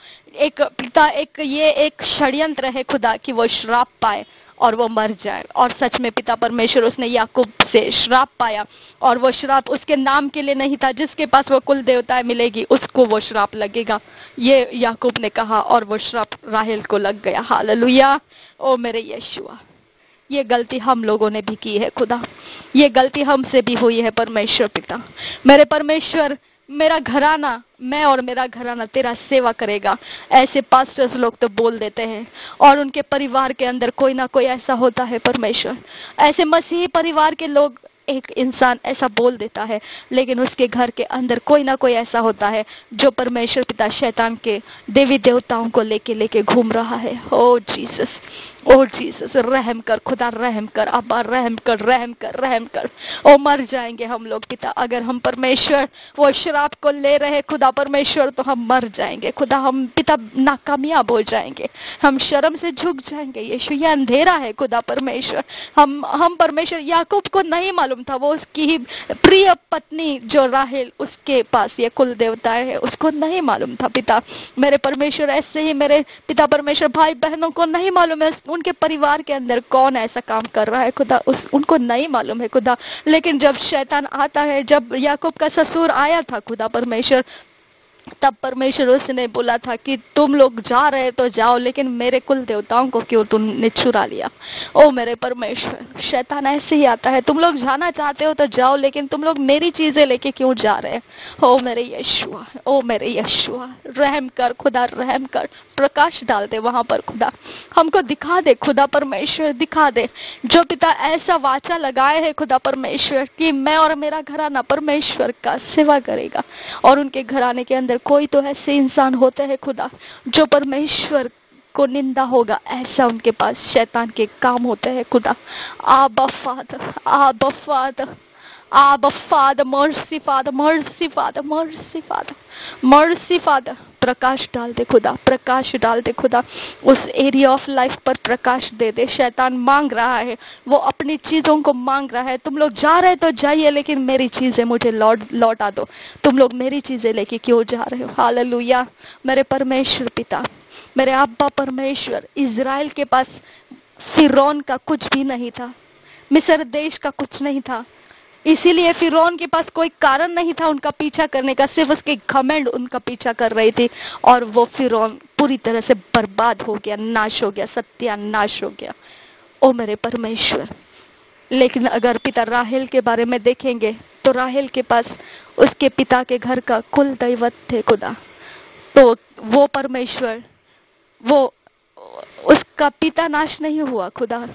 ये एक षड्यंत्र है खुदा, कि वो श्राप पाए और वो मर जाए। और सच में पिता परमेश्वर, उसने याकूब से श्राप पाया और वो श्राप उसके नाम के लिए नहीं था। जिसके पास वो कुल देवताएं मिलेगी उसको वो श्राप लगेगा, ये याकूब ने कहा, और वो श्राप राहेल को लग गया। हालेलुया। ओ मेरे यीशुआ, ये गलती हम लोगों ने भी की है खुदा, ये गलती हमसे भी हुई है परमेश्वर पिता। मेरे परमेश्वर, मेरा घराना, मैं और मेरा घराना तेरा सेवा करेगा, ऐसे पास्टर्स लोग तो बोल देते हैं, और उनके परिवार के अंदर कोई ना कोई ऐसा होता है परमेश्वर। ऐसे मसीही परिवार के लोग, एक इंसान ऐसा बोल देता है, लेकिन उसके घर के अंदर कोई ना कोई ऐसा होता है जो परमेश्वर पिता शैतान के देवी देवताओं को लेके घूम रहा है। ओ जीसस, ओ जीसस, रहम कर खुदा, रहम कर अब्बा, रहम कर, रहम कर, रहम कर। ओ मर जाएंगे हम लोग पिता, अगर हम परमेश्वर वो श्राप को ले रहे खुदा परमेश्वर, तो हम मर जाएंगे खुदा, हम पिता नाकामयाब हो जाएंगे, हम शर्म से झुक जाएंगे। यीशु, ये अंधेरा है खुदा परमेश्वर। हम परमेश्वर, याकूब को नहीं मालूम था, वो उसकी ही प्रिय पत्नी जो राहेल, उसके पास ये कुल देवताएं है, उसको नहीं मालूम था पिता मेरे परमेश्वर। ऐसे ही मेरे पिता परमेश्वर, भाई बहनों को नहीं मालूम है उनके परिवार के अंदर कौन ऐसा काम कर रहा है खुदा, उनको नहीं मालूम है खुदा। लेकिन जब शैतान आता है, जब याकूब का ससुर आया था खुदा परमेश्वर, तब परमेश्वर उसने बोला था कि तुम लोग जा रहे तो जाओ, लेकिन मेरे कुल देवताओं को क्यों तुमने चुरा लिया। ओ मेरे परमेश्वर, शैतान ऐसे ही आता है, तुम लोग जाना चाहते हो तो जाओ, लेकिन तुम लोग मेरी चीजें लेके क्यों जा रहे हैं। ओ मेरे यीशुआ, ओ मेरे यीशुआ, रहम कर खुदा, रहम कर, प्रकाश डाल दे वहां पर खुदा, हमको दिखा दे खुदा परमेश्वर, दिखा दे। जो पिता ऐसा वाचा लगाए है खुदा परमेश्वर कि मैं और मेरा घराना परमेश्वर का सेवा करेगा, और उनके घराने के अंदर कोई तो ऐसे इंसान होते हैं खुदा जो परमेश्वर को निंदा होगा, ऐसा उनके पास शैतान के काम होते हैं खुदा। आबा father, abba father, abba father, mercy father, mercy father, mercy father, mercy father. प्रकाश डाल दे खुदा, प्रकाश डाल दे खुदा, उस एरिया ऑफ लाइफ पर प्रकाश दे दे। शैतान मांग रहा है, वो अपनी चीजों को मांग रहा है। तुम लोग जा रहे तो जाइए, लेकिन मेरी चीजें मुझे लौटा दो। तुम लोग मेरी चीजें लेके क्यों जा रहे हो। हालेलुया। मेरे परमेश्वर पिता, मेरे अब्बा परमेश्वर, इजराइल के पास फिरौन का कुछ भी नहीं था, मिस्र देश का कुछ नहीं था, इसीलिए फिरौन के पास कोई कारण नहीं था उनका पीछा करने का, सिर्फ उसके घमंड उनका पीछा कर रही थी, और वो फिरौन पूरी तरह से बर्बाद हो गया, नाश हो गया, सत्यानाश हो गया। ओ मेरे परमेश्वर, लेकिन अगर पिता राहेल के बारे में देखेंगे तो राहेल के पास उसके पिता के घर का कुल दैवत थे खुदा, तो वो परमेश्वर, वो उसका पिता नाश नहीं हुआ खुदा,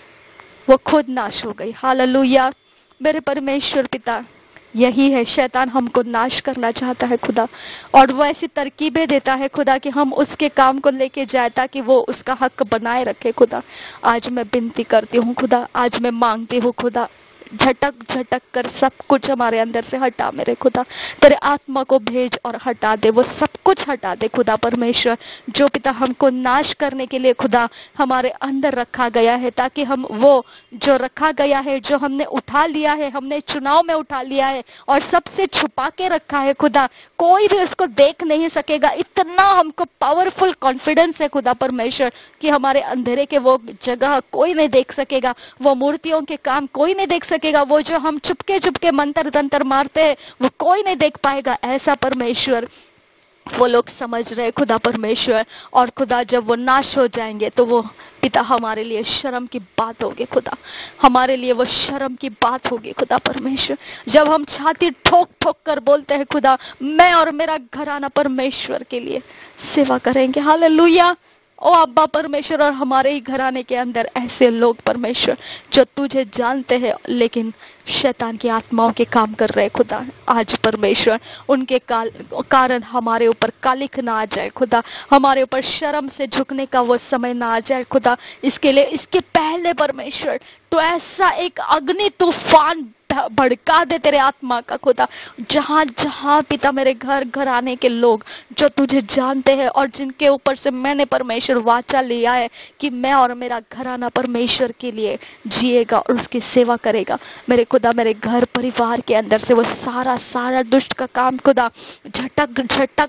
वो खुद नाश हो गई। हालेलुया मेरे परमेश्वर पिता, यही है शैतान हमको नाश करना चाहता है खुदा, और वो ऐसी तरकीबें देता है खुदा कि हम उसके काम को लेके जाए ताकि वो उसका हक बनाए रखे खुदा। आज मैं विनती करती हूँ खुदा, आज मैं मांगती हूँ खुदा, झटक झटक कर सब कुछ हमारे अंदर से हटा मेरे खुदा, तेरे आत्मा को भेज और हटा दे, वो सब कुछ हटा दे खुदा परमेश्वर, जो पिता हमको नाश करने के लिए खुदा हमारे अंदर रखा गया है, ताकि हम वो जो रखा गया है, जो हमने उठा लिया है, हमने चुनाव में उठा लिया है और सबसे छुपा के रखा है खुदा, कोई भी उसको देख नहीं सकेगा। इतना हमको पावरफुल कॉन्फिडेंस है खुदा परमेश्वर कि हमारे अंधेरे के वो जगह कोई नहीं देख सकेगा, वो मूर्तियों के काम कोई नहीं देख सकेगा, वो जो हम चुपके चुपके मंत्र तंत्र मारते हैं वो कोई नहीं देख पाएगा। ऐसा परमेश्वर वो लोग समझ रहे खुदा परमेश्वर, और खुदा जब वो नाश हो जाएंगे तो वो पिता हमारे लिए शर्म की बात होगी खुदा, हमारे लिए वो शर्म की बात होगी खुदा परमेश्वर, जब हम छाती ठोक ठोक कर बोलते हैं खुदा मैं और मेरा घराना परमेश्वर के लिए सेवा करेंगे। हालेलुया ओ अब्बा परमेश्वर, और हमारे ही घराने के अंदर ऐसे लोग परमेश्वर जो तुझे जानते हैं लेकिन शैतान की आत्माओं के काम कर रहे खुदा, आज परमेश्वर उनके कारण हमारे ऊपर कालिख ना आ जाए खुदा, हमारे ऊपर शर्म से झुकने का वो समय ना आ जाए खुदा। इसके लिए इसके पहले परमेश्वर तो ऐसा एक अग्नि तूफान भड़का दे तेरे आत्मा का खुदा, जहां जहां पिता मेरे घर घराने के लोग जो तुझे जानते हैं और जिनके ऊपर से मैंने परमेश्वर वाचा लिया है कि मैं और मेरा घराना परमेश्वर के लिए जिएगा और उसकी सेवा करेगा, मेरे खुदा मेरे घर परिवार के अंदर से वो सारा सारा दुष्ट का काम खुदा झटक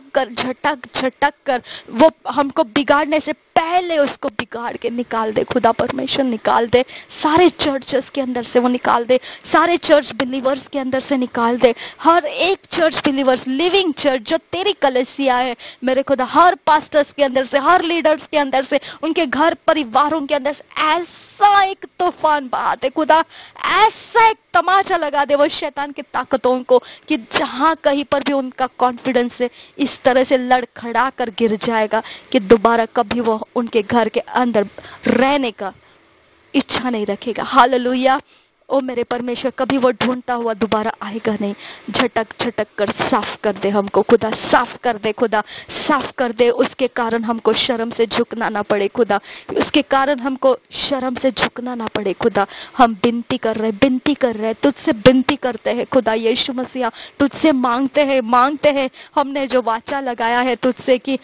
झटक कर वो हमको बिगाड़ने से पहले उसको बिगाड़ के निकाल दे खुदा परमेश्वर, निकाल दे सारे चर्चेस के अंदर से, वो निकाल दे सारे चर्च बिलीवर्स के अंदर से, निकाल दे हर एक चर्च बिलीवर्स, लिविंग चर्च जो तेरी कलीसिया है मेरे खुदा, हर पास्टर्स के अंदर से, हर लीडर्स के अंदर से, उनके घर परिवारों के अंदर से ऐसा एक तूफान बहा दे खुदा, ऐसा एक तमाचा लगा दे वो शैतान की ताकतों को कि जहां कहीं पर भी उनका कॉन्फिडेंस से इस तरह से लड़खड़ा कर गिर जाएगा कि दोबारा कभी वो उनके घर के अंदर रहने का इच्छा नहीं रखेगा। हालेलुया ओ मेरे परमेश्वर, कभी वो ढूंढता हुआ दोबारा आएगा नहीं। झटक झटक कर साफ कर दे हमको खुदा, साफ कर दे खुदा, साफ कर दे, उसके कारण हमको शर्म से झुकना ना पड़े खुदा, उसके कारण हमको शर्म से झुकना ना पड़े खुदा। हम विनती कर रहे तुझसे विनती करते हैं खुदा यीशु मसीहा, तुझसे मांगते हैं हमने जो वाचा लगाया है तुझसे कि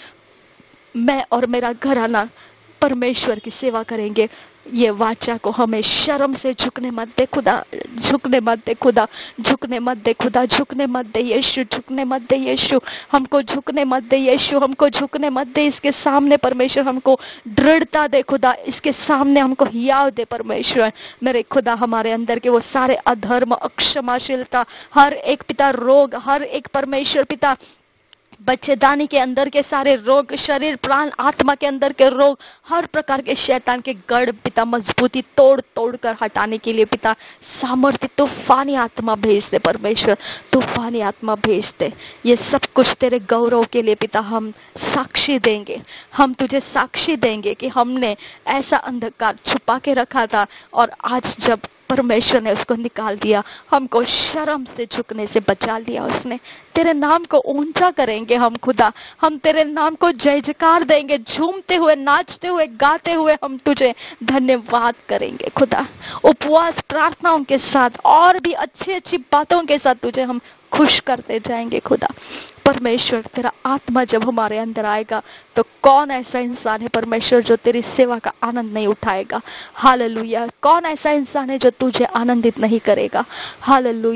मैं और मेरा घराना परमेश्वर की सेवा करेंगे, ये वाचा को हमें शर्म से झुकने मत दे खुदा, झुकने मत दे खुदा, झुकने मत दे खुदा, झुकने मत दे यीशु, झुकने मत दे यीशु, हमको झुकने मत दे यीशु, हमको झुकने मत दे इसके सामने परमेश्वर, हमको दृढ़ता दे खुदा, इसके सामने हमको हियाव दे परमेश्वर मेरे खुदा। हमारे अंदर के वो सारे अधर्म, अक्षमाशीलता, हर एक पिता रोग, हर एक परमेश्वर पिता बच्चेदानी के अंदर के सारे रोग, शरीर प्राण आत्मा के अंदर के रोग, हर प्रकार के शैतान के गढ़ पिता मजबूती तोड़ तोड़ कर हटाने के लिए पिता सामर्थ्य तूफानी आत्मा भेज दे परमेश्वर, तूफानी आत्मा भेज दे। ये सब कुछ तेरे गौरव के लिए पिता हम साक्षी देंगे, हम तुझे साक्षी देंगे कि हमने ऐसा अंधकार छुपा के रखा था और आज जब परमेश्वर ने उसको निकाल दिया, हमको शर्म से झुकने से बचा लिया उसने। तेरे नाम को ऊंचा करेंगे हम खुदा, हम तेरे नाम को जय जयकार देंगे, झूमते हुए, नाचते हुए, गाते हुए हम तुझे धन्यवाद करेंगे खुदा। उपवास प्रार्थनाओं के साथ और भी अच्छी अच्छी बातों के साथ तुझे हम खुश करते जाएंगे खुदा परमेश्वर। तेरा आत्मा जब हमारे अंदर आएगा तो कौन ऐसा इंसान है परमेश्वर जो तेरी सेवा का आनंद नहीं उठाएगा। हालेलुया, कौन ऐसा इंसान है जो तुझे आनंदित नहीं करेगा। हालेलुया,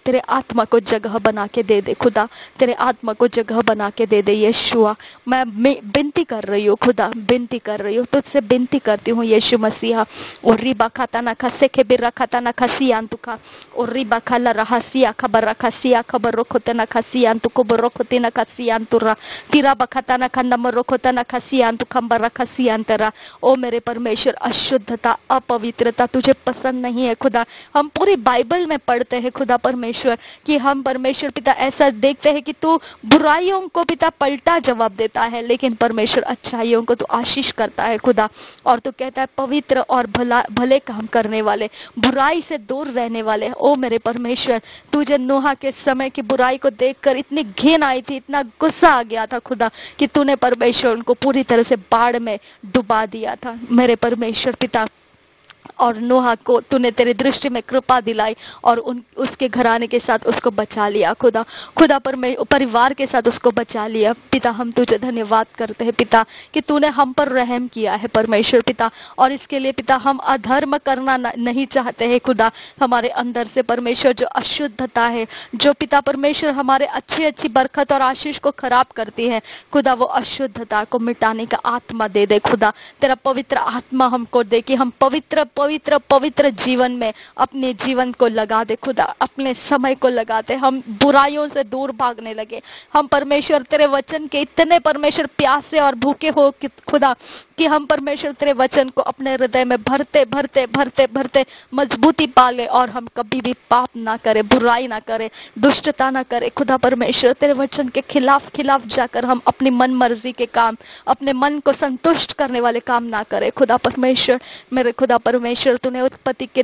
तेरे आत्मा को जगह बना के दे दे खुदा, तेरे आत्मा को जगह बना के दे दे यीशुआ। मैं विनती कर रही हूँ खुदा, विनती कर रही हूँ, तुझसे विनती करती हूँ यीशु मसीहा। और रिबा खाता ना खसे के बिरा खाता ना खसी अंतुका, और रिबा खाला रहसिया खबर रखसिया खबर रोखोते ना खसी अंतुको बरोखोते ना खसी अंतुरा, तिरा बखाता ना खंडम रोखोता ना खसी अंतु खबर रखसी अंतरा। ओ मेरे परमेश्वर, अशुद्धता, अपवित्रता तुझे पसंद नहीं है खुदा। हम पूरी बाइबल में पढ़ते हैं खुदा परमेश्वर कि हम परमेश्वर पिता ऐसा देखते हैं कि तू बुराइयों को पिता पलटा जवाब देता है, लेकिन परमेश्वर अच्छाइयों को तू आशीष करता है खुदा। और तू कहता है पवित्र और भले काम करने वाले, बुराई से दूर रहने वाले। ओ मेरे परमेश्वर, तुझे नूहा के समय की बुराई को देखकर इतनी घिन आई थी, इतना गुस्सा आ गया था खुदा कि तूने परमेश्वर उनको पूरी तरह से बाढ़ में डुबा दिया था मेरे परमेश्वर पिता। और नोहा को तूने तेरी दृष्टि में कृपा दिलाई और उसके घराने के साथ उसको बचा लिया खुदा। खुदा परिवार के साथ उसको बचा लिया पिता। हम तुझे धन्यवाद करते हैं पिता कि तूने हम पर रहम किया है परमेश्वर पिता। और इसके लिए पिता हम अधर्म करना नहीं चाहते हैं खुदा। हमारे अंदर से परमेश्वर जो अशुद्धता है, जो पिता परमेश्वर हमारे अच्छी बरकत और आशीष को खराब करती है खुदा, वो अशुद्धता को मिटाने का आत्मा दे दे खुदा। तेरा पवित्र आत्मा हमको दे कि हम पवित्र पवित्र पवित्र जीवन में अपने जीवन को लगा दे खुदा, अपने समय को लगा दे। हम बुराइयों से दूर भागने लगे। हम परमेश्वर तेरे वचन के इतने परमेश्वर प्यासे और भूखे हो खुदा कि हम परमेश्वर तेरे वचन को अपने हृदय में भरते भरते भरते भरते मजबूती पाले और हम कभी भी पाप ना करे, बुराई ना करे, दुष्टता ना करे खुदा परमेश्वर। तेरे वचन के खिलाफ जाकर हम अपनी मन मर्जी के काम, अपने मन को संतुष्ट करने वाले काम ना करे खुदा परमेश्वर। मेरे खुदा परमेश्वर, तूने उत्पत्ति के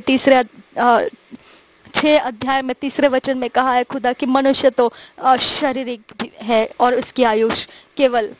6 अध्याय में 3 वचन में कहा है खुदा कि मनुष्य तो शारीरिक है और उसकी आयुष केवल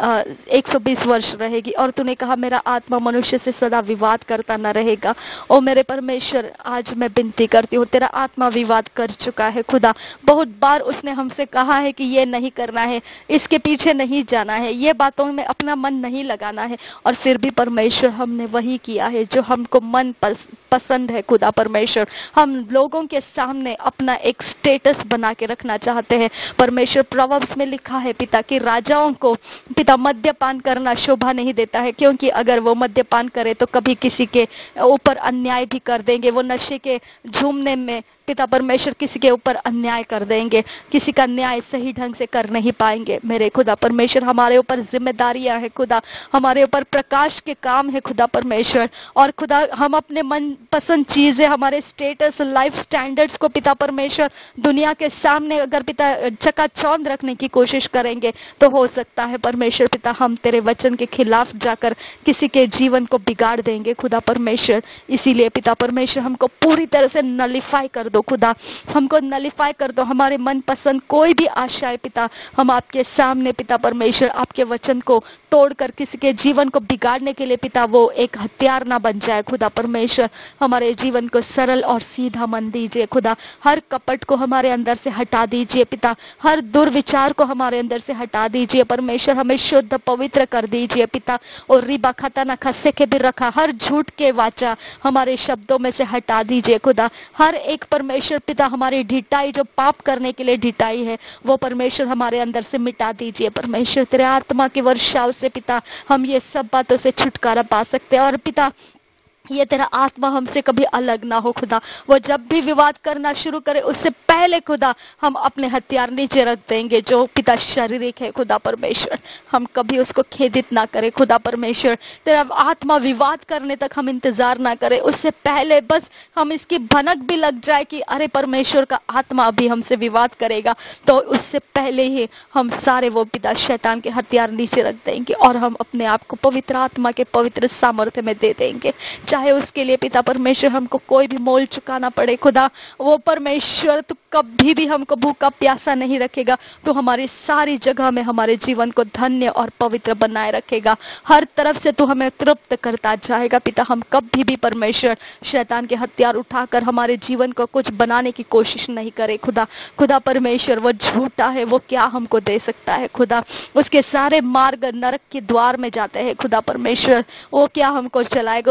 120 वर्ष रहेगी। और तूने कहा मेरा आत्मा मनुष्य से सदा विवाद करता न रहेगा। ओ मेरे परमेश्वर, आज मैं विनती करती हूँ, तेरा आत्मा विवाद कर चुका है खुदा। बहुत बार उसने हमसे कहा है कि ये नहीं करना है, इसके पीछे नहीं जाना है, ये बातों में अपना मन नहीं लगाना है, और फिर भी परमेश्वर हमने वही किया है जो हमको मन पसंद है खुदा परमेश्वर। हम लोगों के सामने अपना एक स्टेटस बना के रखना चाहते हैं परमेश्वर। प्रोवर्ब्स में लिखा है पिता कि राजाओं को पिता मद्यपान करना शोभा नहीं देता है, क्योंकि अगर वो मद्यपान करे तो कभी किसी के ऊपर अन्याय भी कर देंगे। वो नशे के झूमने में पिता परमेश्वर किसी के ऊपर अन्याय कर देंगे, किसी का न्याय सही ढंग से कर नहीं पाएंगे। मेरे खुदा परमेश्वर, हमारे ऊपर जिम्मेदारियां हैं खुदा, हमारे ऊपर प्रकाश के काम है खुदा परमेश्वर। और खुदा हम अपने मन पसंद चीजें, हमारे स्टेटस, लाइफ स्टैंडर्ड्स को पिता परमेश्वर दुनिया के सामने अगर पिता चकाचौंध रखने की कोशिश करेंगे तो हो सकता है परमेश्वर पिता हम तेरे वचन के खिलाफ जाकर किसी के जीवन को बिगाड़ देंगे खुदा परमेश्वर। इसीलिए पिता परमेश्वर हमको पूरी तरह से नलिफाई कर दो खुदा, हमको नलिफाई कर दो। हमारे मन पसंद कोई भी आशाएं पिता हम आपके सामने पिता परमेश्वर आपके वचन को तोड़कर किसी के जीवन को बिगाड़ने के लिए पिता वो एक हथियार ना बन जाए खुदा परमेश्वर। हमारे जीवन को सरल और सीधा मन दीजिए खुदा। हर कपट को हमारे अंदर से हटा दीजिए पिता, हर दुर्विचार को हमारे अंदर से हटा दीजिए परमेश्वर। हमें शुद्ध पवित्र कर दीजिए पिता। और रिबा खाता ना खस्से के भी रखा हर झूठ के वाचा हमारे शब्दों में से हटा दीजिए खुदा। हर एक परमेश्वर पिता हमारी ढिठाई, जो पाप करने के लिए ढिठाई है, वो परमेश्वर हमारे अंदर से मिटा दीजिए परमेश्वर। तेरे आत्मा की वर्षाव से पिता हम ये सब बातों से छुटकारा पा सकते हैं। और पिता ये तेरा आत्मा हमसे कभी अलग ना हो खुदा। वो जब भी विवाद करना शुरू करे उससे पहले खुदा हम अपने हथियार नीचे रख देंगे जो पिता शारीरिक है खुदा परमेश्वर। हम कभी उसको खेदित ना करें खुदा परमेश्वर। तेरा आत्मा विवाद करने तक हम इंतजार ना करें, उससे पहले बस हम इसकी भनक भी लग जाए कि अरे परमेश्वर का आत्मा अभी हमसे विवाद करेगा, तो उससे पहले ही हम सारे वो पिता शैतान के हथियार नीचे रख देंगे और हम अपने आप को पवित्र आत्मा के पवित्र सामर्थ्य में दे देंगे। चाहे उसके लिए पिता परमेश्वर हमको कोई भी मोल चुकाना पड़े खुदा, वो परमेश्वर तू कभी भी हमको भूखा प्यासा नहीं रखेगा। तो हमारी सारी जगह में हमारे जीवन को धन्य और पवित्र बनाए रखेगा। हर तरफ से तू हमें तृप्त करता जाएगा पिता। हम कभी भी परमेश्वर शैतान के हथियार उठाकर हमारे जीवन को कुछ बनाने की कोशिश नहीं करे खुदा। खुदा परमेश्वर वो झूठा है, वो क्या हमको दे सकता है खुदा। उसके सारे मार्ग नरक के द्वार में जाते हैं खुदा परमेश्वर। वो क्या हमको चलाएगा, उसके पास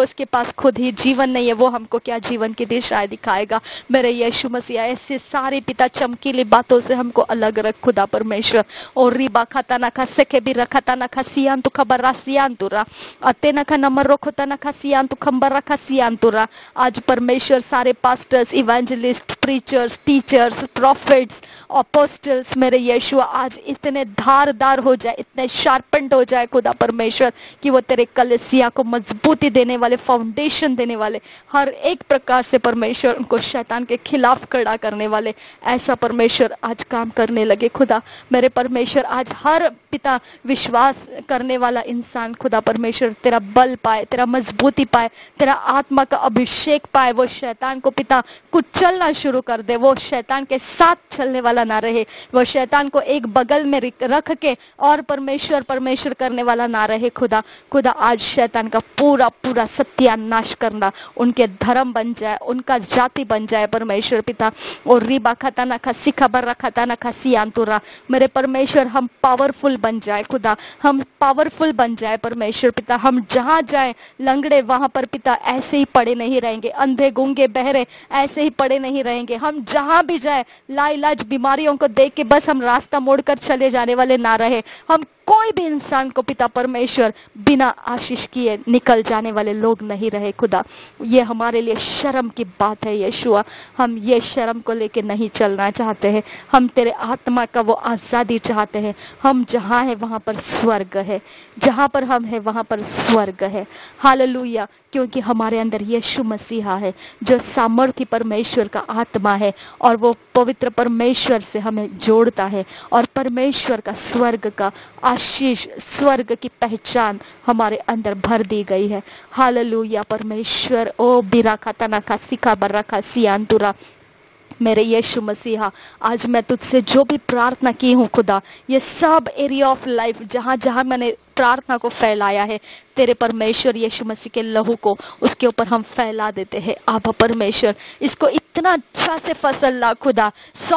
पास खुद ही जीवन नहीं है, वो हमको क्या जीवन की दिशा दिखाएगा। मेरे यीशु मसीह ऐसे सारे पिता चमकीली बातों से हमको अलग रख खुदा परमेश्वर। और रिबा खाता ना खसे के भी रखता ना खसियान तो खबर रासियान तुरा अते ना नंबर रोखता ना खसियान तो खंबर रखा सियान तुरा। आज परमेश्वर सारे pastors, evangelists, preachers, teachers, prophets, apostles मेरे यीशु आज इतने धारदार हो जाए, इतने शार्पेंड हो जाए खुदा परमेश्वर कि वो तेरे कलीसिया को मजबूती देने वाले, फाउंडेशन देने वाले, हर एक प्रकार से परमेश्वर उनको शैतान के खिलाफ खड़ा करने वाले ऐसा परमेश्वर आज काम करने लगे खुदा मेरे परमेश्वर। आज हर पिता विश्वास करने वाला इंसान खुदा परमेश्वर तेरा बल पाए, तेरा मजबूती पाए, तेरा आत्मा का अभिषेक पाए, वो शैतान को पिता कुचलना शुरू कर दे, वो शैतान के साथ चलने वाला ना रहे, वो शैतान को एक बगल में रख के और परमेश्वर परमेश्वर करने वाला ना रहे खुदा। खुदा आज शैतान का पूरा पूरा सत्यानाश करना उनके धर्म बन जाए, उनका जाति बन जाए परमेश्वर पिता। और रिबा खाता ना खसी खबर रखता ना खसी आंतुरा मेरे परमेश्वर, हम पावरफुल बन जाए खुदा, हम पावरफुल बन जाए परमेश्वर पिता। हम जहां जाए लंगड़े वहां पर पिता ऐसे ही पड़े नहीं रहेंगे, अंधे गूंगे बहरे ऐसे ही पड़े नहीं रहेंगे। हम जहां भी जाए लाइलाज बीमारियों को देख के बस हम रास्ता मोड़कर चले जाने वाले ना रहे। हम कोई भी इंसान को पिता परमेश्वर बिना आशीष किए निकल जाने वाले लोग नहीं रहे खुदा। ये हमारे लिए शर्म की बात है यीशुआ, हम ये शर्म को लेके नहीं चलना चाहते हैं। हम तेरे आत्मा का वो आज़ादी चाहते हैं। हम जहाँ है वहाँ पर स्वर्ग है, जहाँ पर हम है वहाँ पर स्वर्ग है। हालेलुया, क्योंकि हमारे अंदर यीशु मसीहा है जो सामर्थ्य परमेश्वर का आत्मा है और वो पवित्र परमेश्वर से हमें जोड़ता है और परमेश्वर का स्वर्ग का आशीष, स्वर्ग की पहचान हमारे अंदर भर दी गई है। हालेलुया परमेश्वर। ओ बिरा खाता ना खा सिखा बर्रा खा सियांतुरा मेरे यीशु मसीहा, आज मैं तुझसे जो भी प्रार्थना की हूँ खुदा, ये सब एरिया ऑफ लाइफ जहाँ जहाँ मैंने प्रार्थना को फैलाया है, तेरे परमेश्वर यीशु मसीह के लहू को उसके ऊपर हम फैला देते हैं। आभा परमेश्वर, इसको इतना अच्छा से फसल ला खुदा,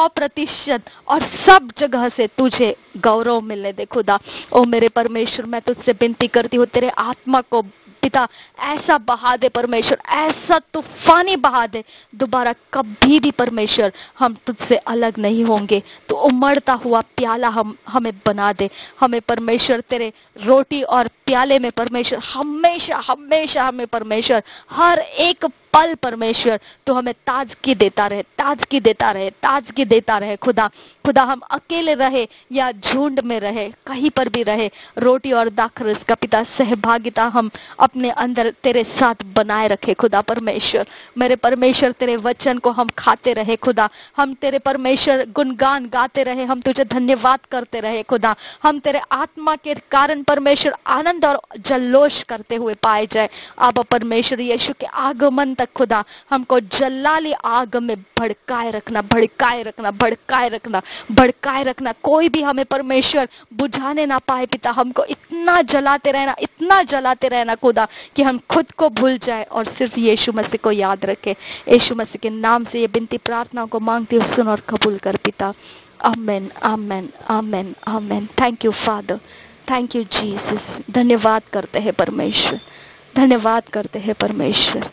100% और सब जगह से तुझे गौरव मिलने दे खुदा। ओ मेरे परमेश्वर, मैं तुझसे विनती करती हूँ, तेरे आत्मा को पिता ऐसा बहा दे परमेश्वर, ऐसा तूफानी बहा दे, दोबारा कभी भी परमेश्वर हम तुझसे अलग नहीं होंगे। तो उमड़ता हुआ प्याला हमें बना दे, हमें परमेश्वर तेरे रोटी और प्याले में परमेश्वर हमेशा हमेशा हमें परमेश्वर हर एक पल परमेश्वर तो हमें ताजगी देता रहे, ताजगी देता रहे, ताजगी देता रहे खुदा। खुदा हम अकेले रहे या झुंड में रहे, कहीं पर भी रहे, रोटी और दाखरस का पिता सहभागिता हम अपने अंदर तेरे साथ बनाए रखे खुदा परमेश्वर। मेरे परमेश्वर तेरे वचन को हम खाते रहे खुदा, हम तेरे परमेश्वर गुणगान गाते रहे, हम तुझे धन्यवाद करते रहे खुदा। हम तेरे आत्मा के कारण परमेश्वर आनंद और जल्लोष करते हुए पाए जाए। अब परमेश्वर यीशु के आगमन खुदा हमको जलाली आग में भड़काए रखना, भड़काए रखना, भड़काए रखना, भड़काए रखना। कोई भी हमें परमेश्वर बुझाने ना पाए पिता, हमको इतना जलाते रहना, इतना जलाते रहना खुदा कि हम खुद को भूल जाए और सिर्फ यीशु मसीह को याद रखे। यीशु मसीह के नाम से ये विनती प्रार्थना को मांगती हूँ, सुन और कबूल कर पिता। Amen, amen, amen, amen. Thank you father, thank you Jesus. धन्यवाद करते हैं परमेश्वर, धन्यवाद करते हैं परमेश्वर,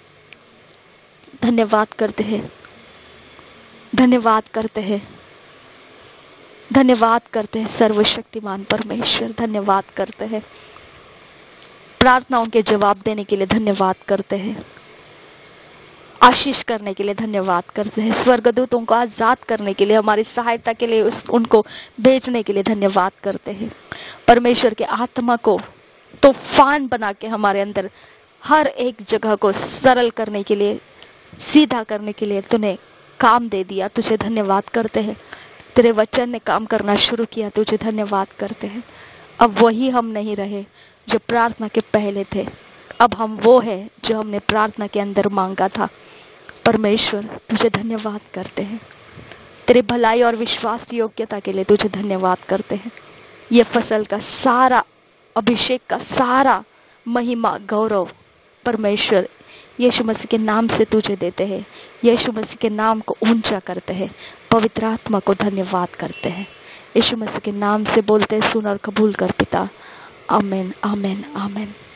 धन्यवाद करते हैं, धन्यवाद करते हैं, धन्यवाद करते हैं सर्वशक्तिमान परमेश्वर, धन्यवाद करते हैं। प्रार्थनाओं के जवाब देने के लिए धन्यवाद करते हैं, आशीष करने के लिए धन्यवाद करते हैं, स्वर्गदूतों को आजाद करने के लिए, हमारी सहायता के लिए उनको भेजने के लिए धन्यवाद करते हैं। परमेश्वर के आत्मा को तूफान बना के हमारे अंदर हर एक जगह को सरल करने के लिए, सीधा करने के लिए तूने काम दे दिया, तुझे धन्यवाद करते हैं। तेरे वचन ने काम करना शुरू किया, तुझे धन्यवाद करते हैं। अब वही हम नहीं रहे जो प्रार्थना के पहले थे, अब हम वो है जो हमने प्रार्थना के अंदर मांगा था। परमेश्वर तुझे धन्यवाद करते हैं, तेरे भलाई और विश्वास योग्यता के लिए तुझे धन्यवाद करते हैं। ये फसल का सारा अभिषेक का सारा महिमा गौरव परमेश्वर यीशु मसीह के नाम से तुझे देते हैं, यीशु मसीह के नाम को ऊंचा करते हैं, पवित्र आत्मा को धन्यवाद करते हैं। यीशु मसीह के नाम से बोलते हैं, सुन और कबूल कर पिता। आमीन, आमीन, आमीन।